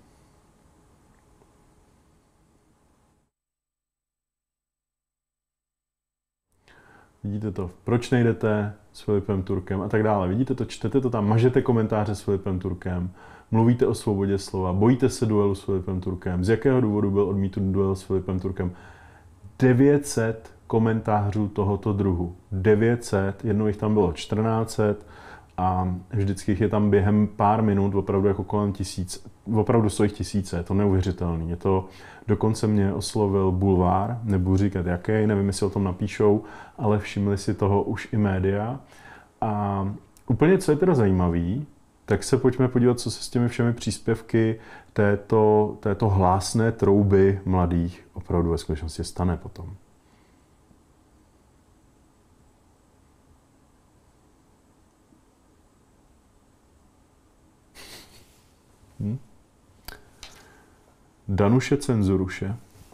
Vidíte to? Proč nejdete s Filipem Turkem a tak dále. Vidíte to, čtete to tam, mažete komentáře s Filipem Turkem, mluvíte o svobodě slova, bojíte se duelu s Filipem Turkem. Z jakého důvodu byl odmítnut duel s Filipem Turkem? 900 komentářů tohoto druhu. 900, jednou jich tam bylo 1400 a vždycky je tam během pár minut opravdu jako kolem 1000. Opravdu stojí 1000, je to neuvěřitelný. Je to, dokonce mě oslovil Bulvár, nebudu říkat jaký, nevím, jestli o tom napíšou, ale všimli si toho už i média. A úplně, co je teda zajímavý, tak se pojďme podívat, co se s těmi všemi příspěvky této hlásné trouby mladých opravdu ve skutečnosti stane potom. Danuše Cenzuruše.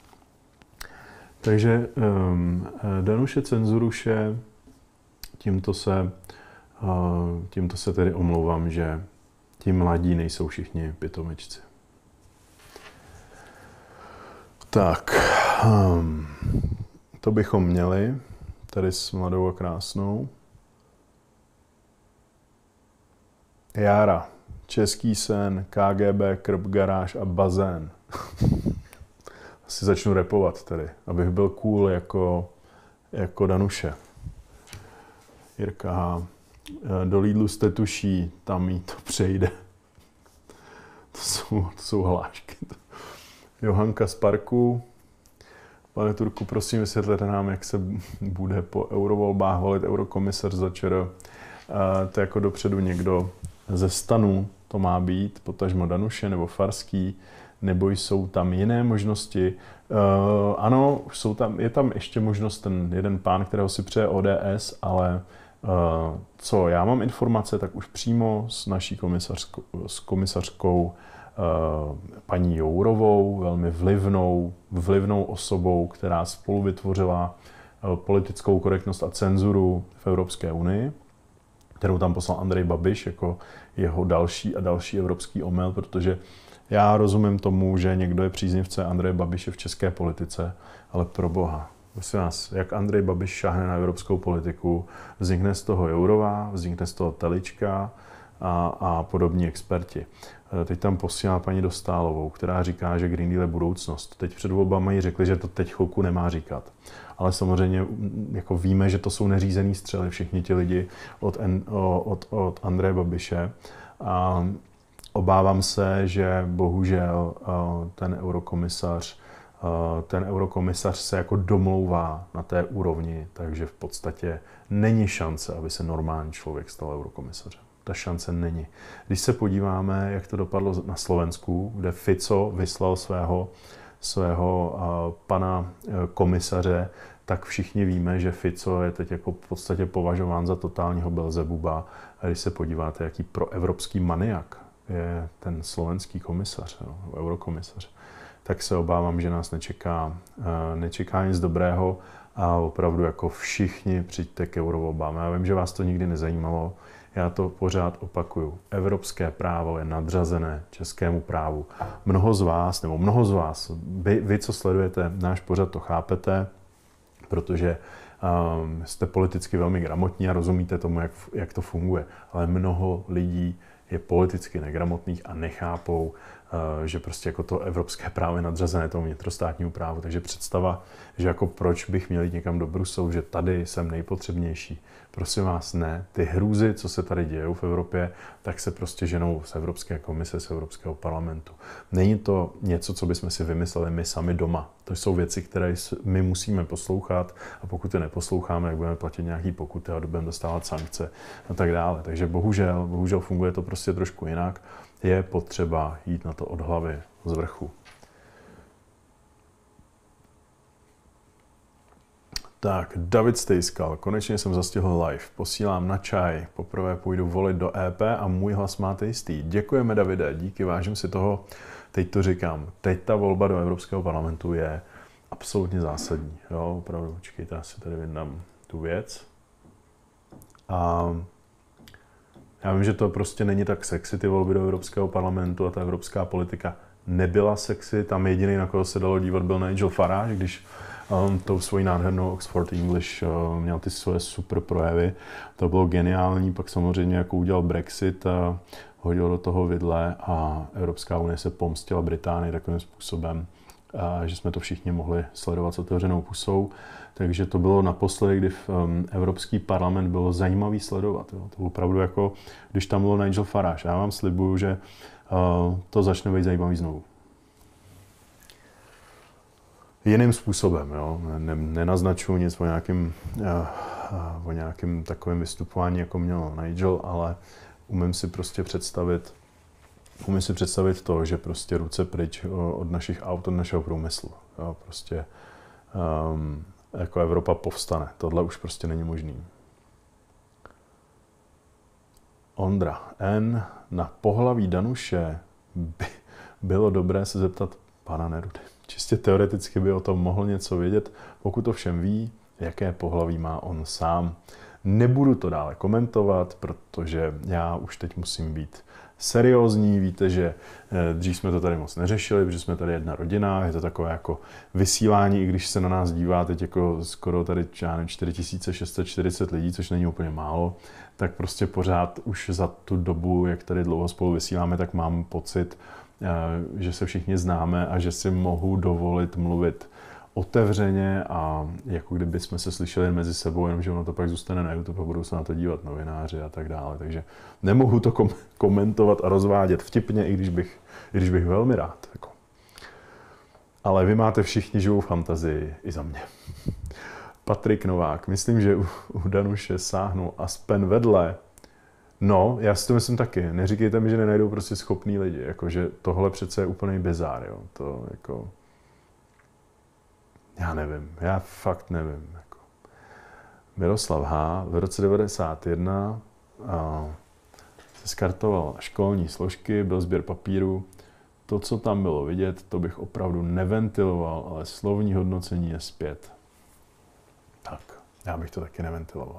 Takže Danuše Cenzuruše, tímto se tedy omlouvám, že ti mladí nejsou všichni pitomečci. Tak, to bychom měli tady s mladou a krásnou. Jára, Český sen, KGB, krb, garáž a bazén. Asi začnu rapovat tady, abych byl cool jako Danuše. Jirka, do Lidlu jste tuší, tam jí to přejde. To jsou hlášky. Johanka z Parku. Pane Turku, prosím, vysvětlete nám, jak se bude po eurovolbách volit eurokomisař za ČR. To jako dopředu někdo ze STANu to má být, potažmo Danuše nebo Farský, nebo jsou tam jiné možnosti. Ano, je tam ještě možnost ten jeden pán, kterého si přeje ODS, ale co já mám informace, tak už přímo s naší komisařkou paní Jourovou, velmi vlivnou osobou, která spolu vytvořila politickou korektnost a cenzuru v Evropské unii, kterou tam poslal Andrej Babiš jako jeho další a další evropský omyl, protože já rozumím tomu, že někdo je příznivce Andreje Babiše v české politice, ale pro boha, prosím vás, jak Andrej Babiš šáhne na evropskou politiku, vznikne z toho Jourová, vznikne z toho Telička a podobní experti. Teď tam posílá paní Dostálovou, která říká, že Green Deal je budoucnost. Teď před volbami jí řekli, že to teď chvilku nemá říkat. Ale samozřejmě jako víme, že to jsou neřízený střely, všichni ti lidi od Andreje Babiše. A obávám se, že bohužel ten eurokomisař se jako domlouvá na té úrovni, takže v podstatě není šance, aby se normální člověk stal eurokomisařem. Ta šance není. Když se podíváme, jak to dopadlo na Slovensku, kde Fico vyslal svého pana komisaře, tak všichni víme, že Fico je teď jako v podstatě považován za totálního Belzebuba. A když se podíváte, jaký proevropský maniak je ten slovenský komisař, eurokomisař, tak se obávám, že nás nečeká nic dobrého a opravdu jako všichni přijďte k eurovolbám. Já vím, že vás to nikdy nezajímalo, já to pořád opakuju. Evropské právo je nadřazené českému právu. Mnoho z vás, vy, co sledujete náš pořad, to chápete, protože jste politicky velmi gramotní a rozumíte tomu, jak to funguje. Ale mnoho lidí je politicky negramotných a nechápou že prostě jako to evropské právo je nadřazené tomu vnitrostátnímu právu. Takže představa, že jako proč bych měl jít někam do Bruselu, že tady jsem nejpotřebnější. Prosím vás, ne. Ty hrůzy, co se tady dějou v Evropě, tak se prostě ženou z Evropské komise, z Evropského parlamentu. Není to něco, co bychom si vymysleli my sami doma. To jsou věci, které my musíme poslouchat a pokud je neposloucháme, tak budeme platit nějaký pokuty a budeme dostávat sankce a tak dále. Takže bohužel funguje to prostě trošku jinak. Je potřeba jít na to od hlavy, z vrchu. Tak, David Stejskal, konečně jsem zastihl live. Posílám na čaj. Poprvé půjdu volit do EP a můj hlas máte jistý. Děkujeme, Davide, díky, vážím si toho. Teď to říkám. Teď ta volba do Evropského parlamentu je absolutně zásadní. Jo, opravdu, počkejte, já si tady vyndám tu věc. A já vím, že to prostě není tak sexy, ty volby do Evropského parlamentu a ta evropská politika nebyla sexy. Tam jediný, na koho se dalo dívat, byl Nigel Farage, když tou svojí nádhernou Oxford English měl ty svoje super projevy. To bylo geniální, pak samozřejmě jako udělal Brexit, hodil do toho vidle a Evropská unie se pomstila Británii takovým způsobem, že jsme to všichni mohli sledovat s otevřenou pusou. Takže to bylo naposledy, kdy Evropský parlament bylo zajímavý sledovat. Jo. To bylo opravdu jako, když tam bylo Nigel Farage. Já vám slibuju, že to začne být zajímavý znovu. Jiným způsobem, jo. Nenaznačuji nic o nějakém takovém vystupování, jako měl Nigel, ale umím si představit to, že prostě ruce pryč od našich aut, od našeho průmyslu. Jo. Prostě jako Evropa povstane. Tohle už prostě není možný. Ondra N. Na pohlaví Danuše by bylo dobré se zeptat pana Nerudy. Čistě teoreticky by o tom mohl něco vědět, pokud to všem ví, jaké pohlaví má on sám. Nebudu to dále komentovat, protože já už teď musím být seriózní. Víte, že dřív jsme to tady moc neřešili, protože jsme tady jedna rodina, je to takové jako vysílání, i když se na nás dívá teď jako skoro tady 4640 lidí, což není úplně málo, tak prostě pořád už za tu dobu, jak tady dlouho spolu vysíláme, tak mám pocit, že se všichni známe a že si mohu dovolit mluvit otevřeně a jako kdyby jsme se slyšeli mezi sebou, jenomže ono to pak zůstane na YouTube a budou se na to dívat novináři a tak dále. Takže nemohu to komentovat a rozvádět vtipně, i když bych velmi rád. Jako. Ale vy máte všichni živou fantazii i za mě. Patrik Novák, myslím, že u Danuše sáhnul Aspen vedle. No, já si to myslím taky. Neříkejte mi, že nenajdou prostě schopný lidi. Jakože tohle přece je úplný bizár, jo. To jako... Já fakt nevím. Jako. Miroslav H. v roce 1991 se skartoval školní složky, byl sběr papíru. To, co tam bylo vidět, to bych opravdu neventiloval, ale slovní hodnocení je zpět. Tak, já bych to taky neventiloval.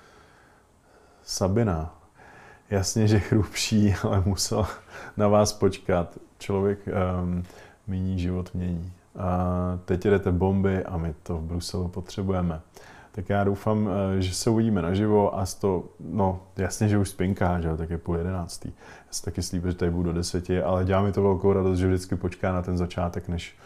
Sabina. Jasně, že chrupší, ale musel na vás počkat. Člověk míní, život mění. A teď jedete bomby a my to v Bruselu potřebujeme. Tak já doufám, že se uvidíme naživo a no jasně, že už spinká, že jo, tak je 10:30. Já si taky slíbím, že tady budu do 10, ale dělá mi to velkou radost, že vždycky počká na ten začátek, než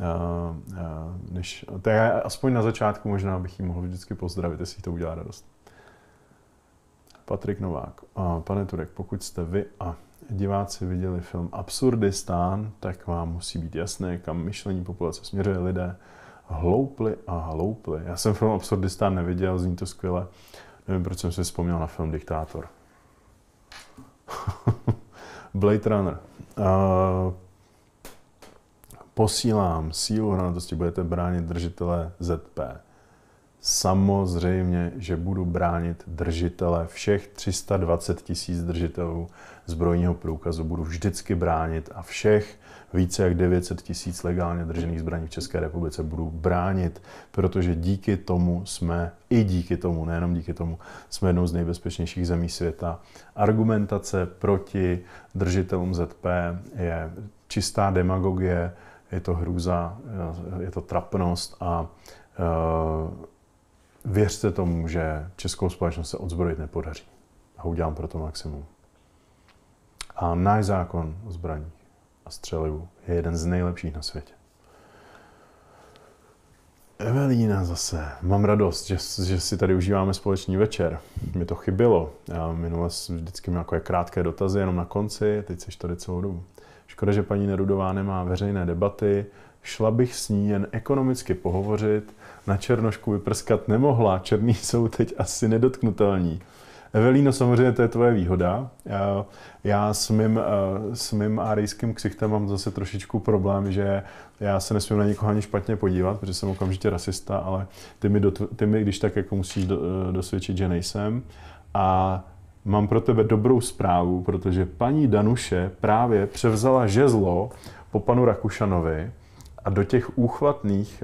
tak aspoň na začátku možná bych jí mohl vždycky pozdravit, jestli to udělá radost. Patrik Novák. Pane Turek, pokud jste vy a diváci viděli film Absurdistán, tak vám musí být jasné, kam myšlení populace směřuje. Lidé hloupli a hloupli. Já jsem film Absurdistán neviděl, zní to skvěle. Nevím, proč jsem si vzpomněl na film Diktátor. Blade Runner. Posílám sílu hranotosti, budete bránit držitele ZP. Samozřejmě, že budu bránit držitele všech 320 000 držitelů zbrojního průkazu. Budu vždycky bránit a všech více jak 900 000 legálně držených zbraní v České republice budu bránit, protože díky tomu, nejenom díky tomu, jsme jednou z nejbezpečnějších zemí světa. Argumentace proti držitelům ZP je čistá demagogie, je to hrůza, je to trapnost a věřte tomu, že českou společnost se odzbrojit nepodaří. A udělám pro to maximum. A náš zákon o zbraních a střelivu je jeden z nejlepších na světě. Evelína zase. Mám radost, že si tady užíváme společný večer. Mi to chybělo. Já minule vždycky měl takové krátké dotazy jenom na konci, teď seš tady celou dobu. Škoda, že paní Nerudová nemá veřejné debaty. Šla bych s ní jen ekonomicky pohovořit. Na Černošku vyprskat nemohla. Černí jsou teď asi nedotknutelní. Evelíno, samozřejmě to je tvoje výhoda. Já s mým árijským ksichtem mám zase trošičku problém, že já se nesmím na nikoho ani špatně podívat, protože jsem okamžitě rasista, ale ty mi když tak jako musíš dosvědčit, že nejsem. A mám pro tebe dobrou zprávu, protože paní Danuše právě převzala žezlo po panu Rakušanovi a do těch úchvatných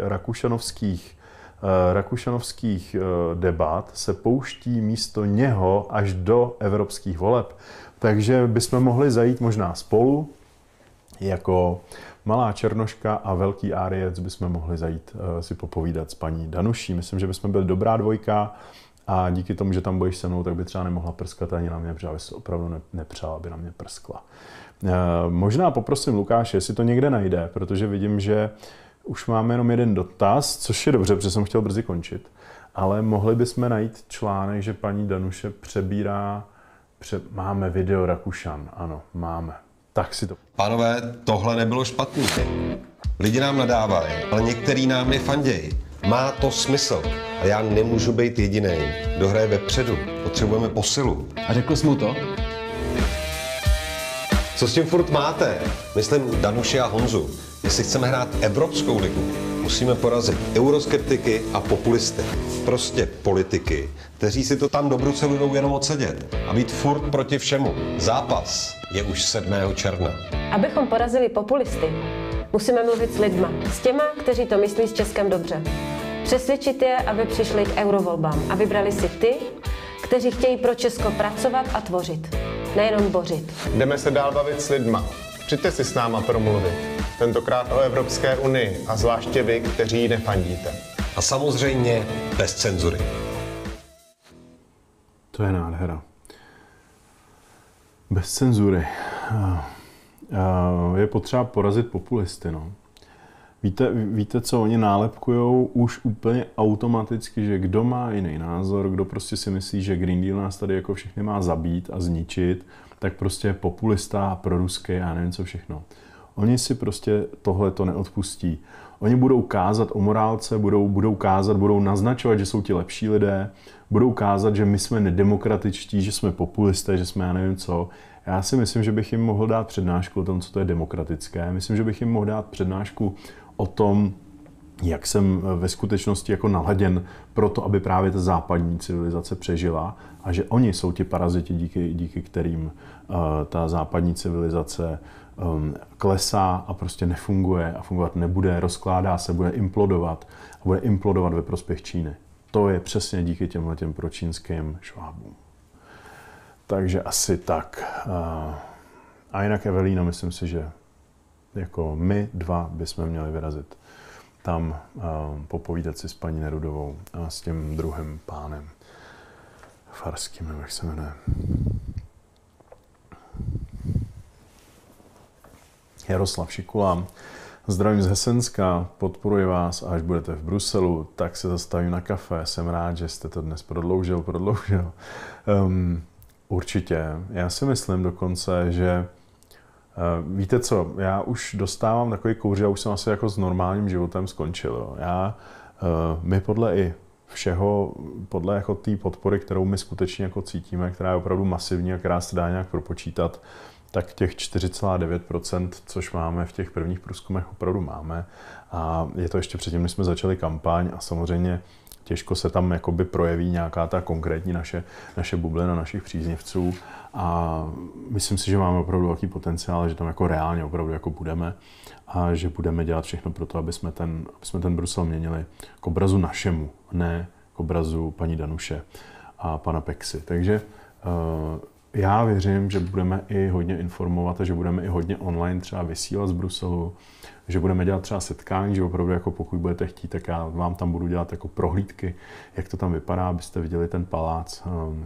rakušanovských debat se pouští místo něho až do evropských voleb. Takže bychom mohli zajít možná spolu, jako malá Černoška a velký Árijec bychom mohli zajít si popovídat s paní Danuší. Myslím, že bychom byli dobrá dvojka a díky tomu, že tam budeš se mnou, tak by třeba nemohla prskat ani na mě, protože by se opravdu nepřála, aby na mě prskla. Možná poprosím Lukáše, jestli to někde najde, protože vidím, že už máme jenom jeden dotaz, což je dobře, protože jsem chtěl brzy končit, ale mohli bychom najít článek, že paní Danuše máme video Rakušan, ano, máme. Tak si to... Pánové, tohle nebylo špatný. Lidi nám nadávají, ale některý nám nefandějí. Má to smysl. A já nemůžu být jediný, kdo hraje vepředu. Potřebujeme posilu. A řekl jsi mu to? Co s tím furt máte? Myslím Danuši a Honzu. Jestli chceme hrát Evropskou ligu, musíme porazit euroskeptiky a populisty. Prostě politiky, kteří si to tam do Bruselu jdou jenom odsedět a být furt proti všemu. Zápas je už 7. června. Abychom porazili populisty, musíme mluvit s lidma, s těma, kteří to myslí s Českem dobře. Přesvědčit je, aby přišli k eurovolbám a vybrali si ty, kteří chtějí pro Česko pracovat a tvořit, nejenom bořit. Jdeme se dál bavit s lidma. Přijďte si s náma promluvit. Tentokrát o Evropské unii a zvláště vy, kteří ji nefandíte. A samozřejmě bez cenzury. To je nádhera. Bez cenzury. Je potřeba porazit populisty, no. Víte, co oni nálepkujou už úplně automaticky, že kdo má jiný názor, kdo prostě si myslí, že Green Deal nás tady jako všechny má zabít a zničit, tak prostě je populista, proruský a nevím co všechno. Oni si prostě tohleto neodpustí. Oni budou kázat o morálce, budou naznačovat, že jsou ti lepší lidé, budou kázat, že my jsme nedemokratičtí, že jsme populisté, že jsme já nevím co. Já si myslím, že bych jim mohl dát přednášku o tom, co to je demokratické. Myslím, že bych jim mohl dát přednášku o tom, jak jsem ve skutečnosti jako naladěn pro to, aby právě ta západní civilizace přežila a že oni jsou ti paraziti, díky kterým ta západní civilizace klesá a prostě nefunguje a fungovat nebude, rozkládá se, bude implodovat ve prospěch Číny. To je přesně díky těmhletěm pročínským švábům. Takže asi tak. A jinak Evelína, myslím si, že jako my dva bychom měli vyrazit tam popovídat si s paní Nerudovou a s tím druhým pánem Farským, nebo jak se jmenuje. Jaroslav Šikula. Zdravím z Hesenska, podporuji vás a až budete v Bruselu, tak se zastavím na kafe. Jsem rád, že jste to dnes prodloužil. Určitě. Já si myslím dokonce, že víte co, já už dostávám takový kouř, já už jsem asi jako s normálním životem skončil. My podle jako té podpory, kterou my skutečně jako cítíme, která je opravdu masivní a která se dá nějak propočítat, tak těch 4,9%, což máme v těch prvních průzkumech, opravdu máme. A je to ještě předtím, než jsme začali kampaň a samozřejmě těžko se tam jakoby projeví nějaká ta konkrétní naše bublina našich příznivců a myslím si, že máme opravdu velký potenciál, že tam jako reálně opravdu jako budeme a že budeme dělat všechno pro to, aby jsme ten Brusel měnili k obrazu našemu, ne k obrazu paní Danuše a pana Peksy. Takže já věřím, že budeme i hodně informovat a že budeme i hodně online třeba vysílat z Bruselu, že budeme dělat třeba setkání, že opravdu jako pokud budete chtít, tak já vám tam budu dělat jako prohlídky, jak to tam vypadá, abyste viděli ten palác,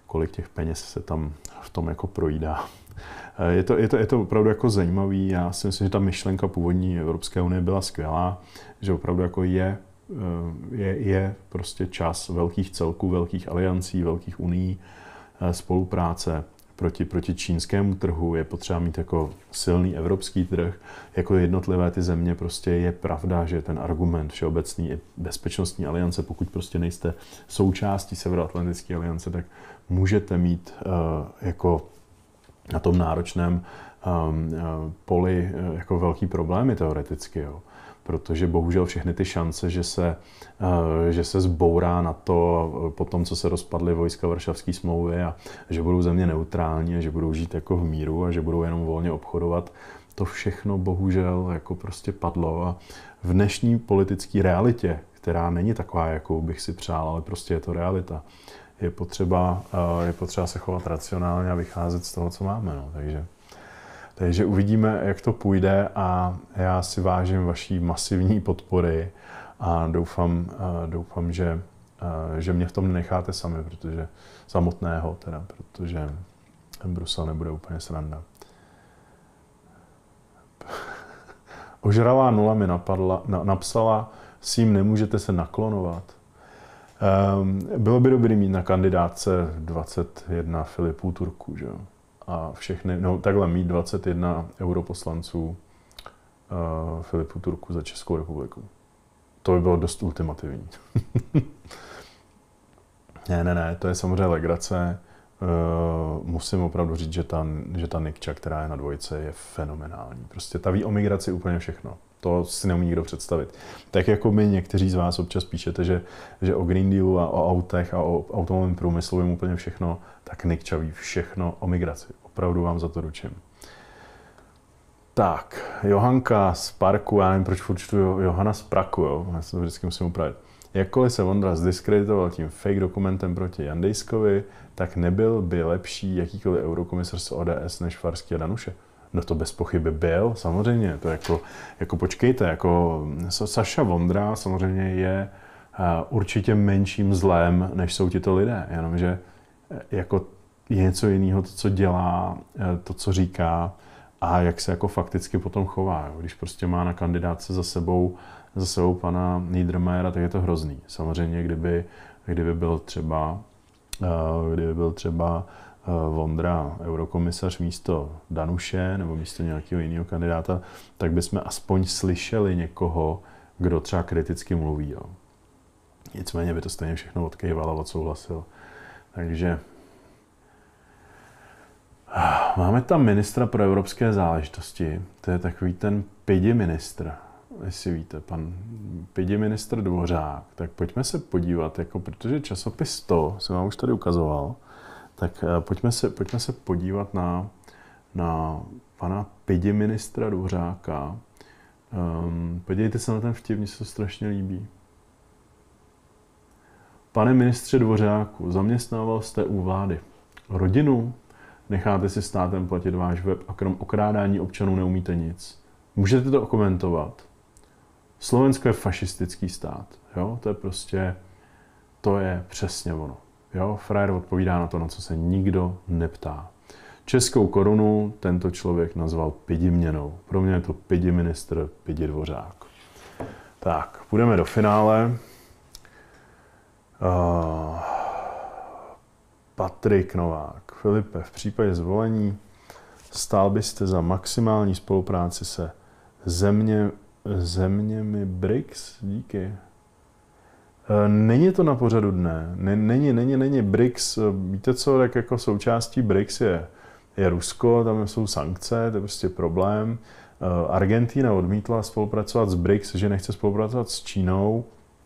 kolik těch peněz se tam v tom jako projídá. Je to opravdu jako zajímavý. Já si myslím, že ta myšlenka původní Evropské unie byla skvělá, že opravdu jako je prostě čas velkých celků, velkých aliancí, velkých unií, spolupráce proti čínskému trhu. Je potřeba mít jako silný evropský trh, jako jednotlivé ty země. Prostě je pravda, že ten argument všeobecný i bezpečnostní aliance, pokud prostě nejste součástí Severoatlantické aliance, tak můžete mít jako na tom náročném poli jako velký problémy teoreticky, jo. Protože bohužel všechny ty šance, že se zbourá na to po tom, co se rozpadly vojska Varšavské smlouvy a že budou země neutrální a že budou žít jako v míru a že budou jenom volně obchodovat, to všechno bohužel jako prostě padlo. A v dnešní politické realitě, která není taková, jakou bych si přál, ale prostě je to realita, je potřeba se chovat racionálně a vycházet z toho, co máme. No. Takže uvidíme, jak to půjde a já si vážím vaší masivní podpory a doufám, že mě v tom nenecháte sami, protože samotného teda, protože Brusel nebude úplně sranda. Ožralá nula mi napsala, s tím nemůžete se naklonovat. Bylo by dobré mít na kandidátce 21 Filipů Turků, že jo? A všechny, no takhle mít 21 europoslanců Filipů Turků za Českou republiku. To by bylo dost ultimativní. Ne, to je samozřejmě legrace. Musím opravdu říct, že ta Nikča, která je na dvojce, je fenomenální. Prostě ta ví o migraci úplně všechno. To si neumí nikdo představit. Tak jako my někteří z vás občas píšete, že o Green Dealu a o autech a o automobilovém průmyslu vím úplně všechno, tak Nikča ví všechno o migraci. Opravdu vám za to ručím. Tak, Johanka z Parku, já nevím, proč furt čtu Johana z Praku, jo? Já se to vždycky musím upravit. Jakkoliv se Vondra zdiskreditoval tím fake dokumentem proti Jandejskovi, tak nebyl by lepší jakýkoliv eurokomisař z ODS než Farský a Danuše. No to bez pochyby byl, samozřejmě. To jako počkejte, jako Saša Vondra samozřejmě je určitě menším zlem, než jsou tito lidé. Jenomže jako je něco jiného to, co dělá, to, co říká a jak se jako fakticky potom chová. Když prostě má na kandidátce za sebou pana Niedermayera, tak je to hrozný. Samozřejmě, kdyby byl třeba Vondra eurokomisař místo Danuše nebo místo nějakého jiného kandidáta, tak bychom aspoň slyšeli někoho, kdo třeba kriticky mluví. Jo. Nicméně by to stejně všechno odkejval a odsouhlasil. Takže máme tam ministra pro evropské záležitosti. To je takový ten pidi ministr, jestli víte, pan pidi ministr Dvořák. Tak pojďme se podívat, jako, protože časopis 100 jsem vám už tady ukazoval, tak pojďme se podívat na pana pidi ministra Dvořáka. Podívejte se na ten vtip, mně se to strašně líbí. Pane ministře Dvořáku, zaměstnával jste u vlády rodinu, necháte si státem platit váš web a krom okrádání občanů neumíte nic. Můžete to okomentovat? Slovensko je fašistický stát. Jo? To je přesně ono. Jo? Frajer odpovídá na to, na co se nikdo neptá. Českou korunu tento člověk nazval pidiměnou. Pro mě je to pidi ministr, pidi Dvořák. Tak, půjdeme do finále. Patrik Novák. Filipe, v případě zvolení stál byste za maximální spolupráci se zeměmi BRICS? Díky. Není to na pořadu dne. Není BRICS. Víte co, tak jako součástí BRICS je Rusko, tam jsou sankce, to je prostě problém. Argentina odmítla spolupracovat s BRICS, že nechce spolupracovat s Čínou.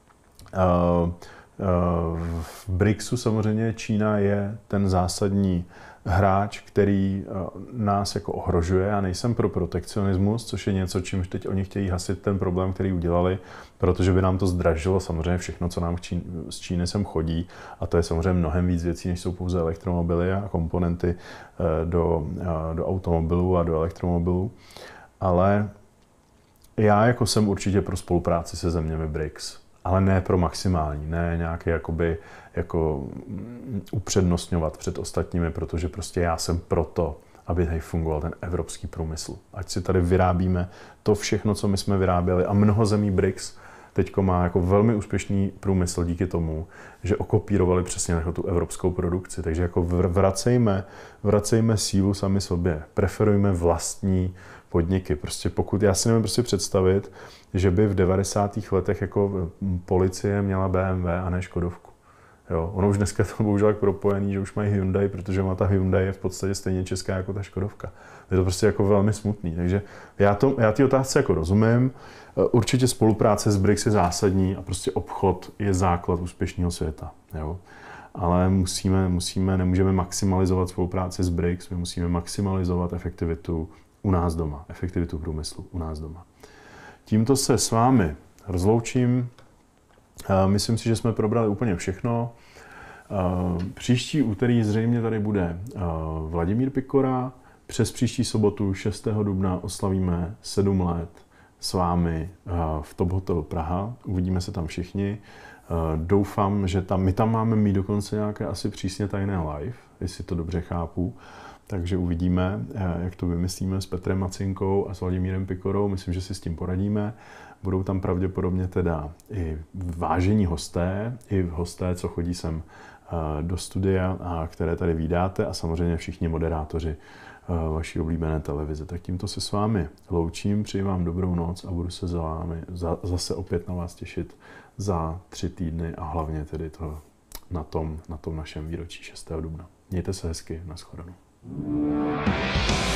V BRICSu samozřejmě Čína je ten zásadní hráč, který nás jako ohrožuje. Já nejsem pro protekcionismus, což je něco, čímž teď oni chtějí hasit ten problém, který udělali, protože by nám to zdražilo samozřejmě všechno, co nám z Číny sem chodí. A to je samozřejmě mnohem víc věcí, než jsou pouze elektromobily a komponenty do automobilů a do elektromobilů. Ale já jako jsem určitě pro spolupráci se zeměmi BRICS. ale ne pro maximální, ne nějaké jakoby, jako upřednostňovat před ostatními, protože prostě já jsem proto, aby tady fungoval ten evropský průmysl. Ať si tady vyrábíme to všechno, co my jsme vyráběli, a mnoho zemí BRICS teďko má jako velmi úspěšný průmysl díky tomu, že okopírovali přesně jako tu evropskou produkci. Takže jako vracejme sílu sami sobě, preferujme vlastní podniky. Prostě pokud já si nevím prostě představit, že by v 90. letech jako policie měla BMW a ne Škodovku. Jo, ono už dneska to bohužel tak propojený, že už mají Hyundai, protože má ta Hyundai je v podstatě stejně česká jako ta Škodovka. Je to prostě jako velmi smutný. Takže já ty otázce jako rozumím. Určitě spolupráce s BRICS je zásadní a prostě obchod je základ úspěšného světa. Jo? Ale nemůžeme maximalizovat spolupráci s BRICS, my musíme maximalizovat efektivitu u nás doma, efektivitu průmyslu u nás doma. Tímto se s vámi rozloučím. Myslím si, že jsme probrali úplně všechno. Příští úterý zřejmě tady bude Vladimír Pikora. Přes příští sobotu 6. dubna oslavíme 7 let s vámi v Top Hotel Praha. Uvidíme se tam všichni. Doufám, že my tam máme mít dokonce nějaké asi přísně tajné live, jestli to dobře chápu. Takže uvidíme, jak to vymyslíme s Petrem Macinkou a s Vladimírem Pikorou. Myslím, že si s tím poradíme. Budou tam pravděpodobně teda i vážení hosté, i hosté, co chodí sem do studia a které tady vídáte, a samozřejmě všichni moderátoři vaší oblíbené televize. Tak tímto se s vámi loučím, přeji vám dobrou noc a budu se zase opět na vás těšit za 3 týdny a hlavně tedy to na tom našem výročí 6. dubna. Mějte se hezky, nashledanou.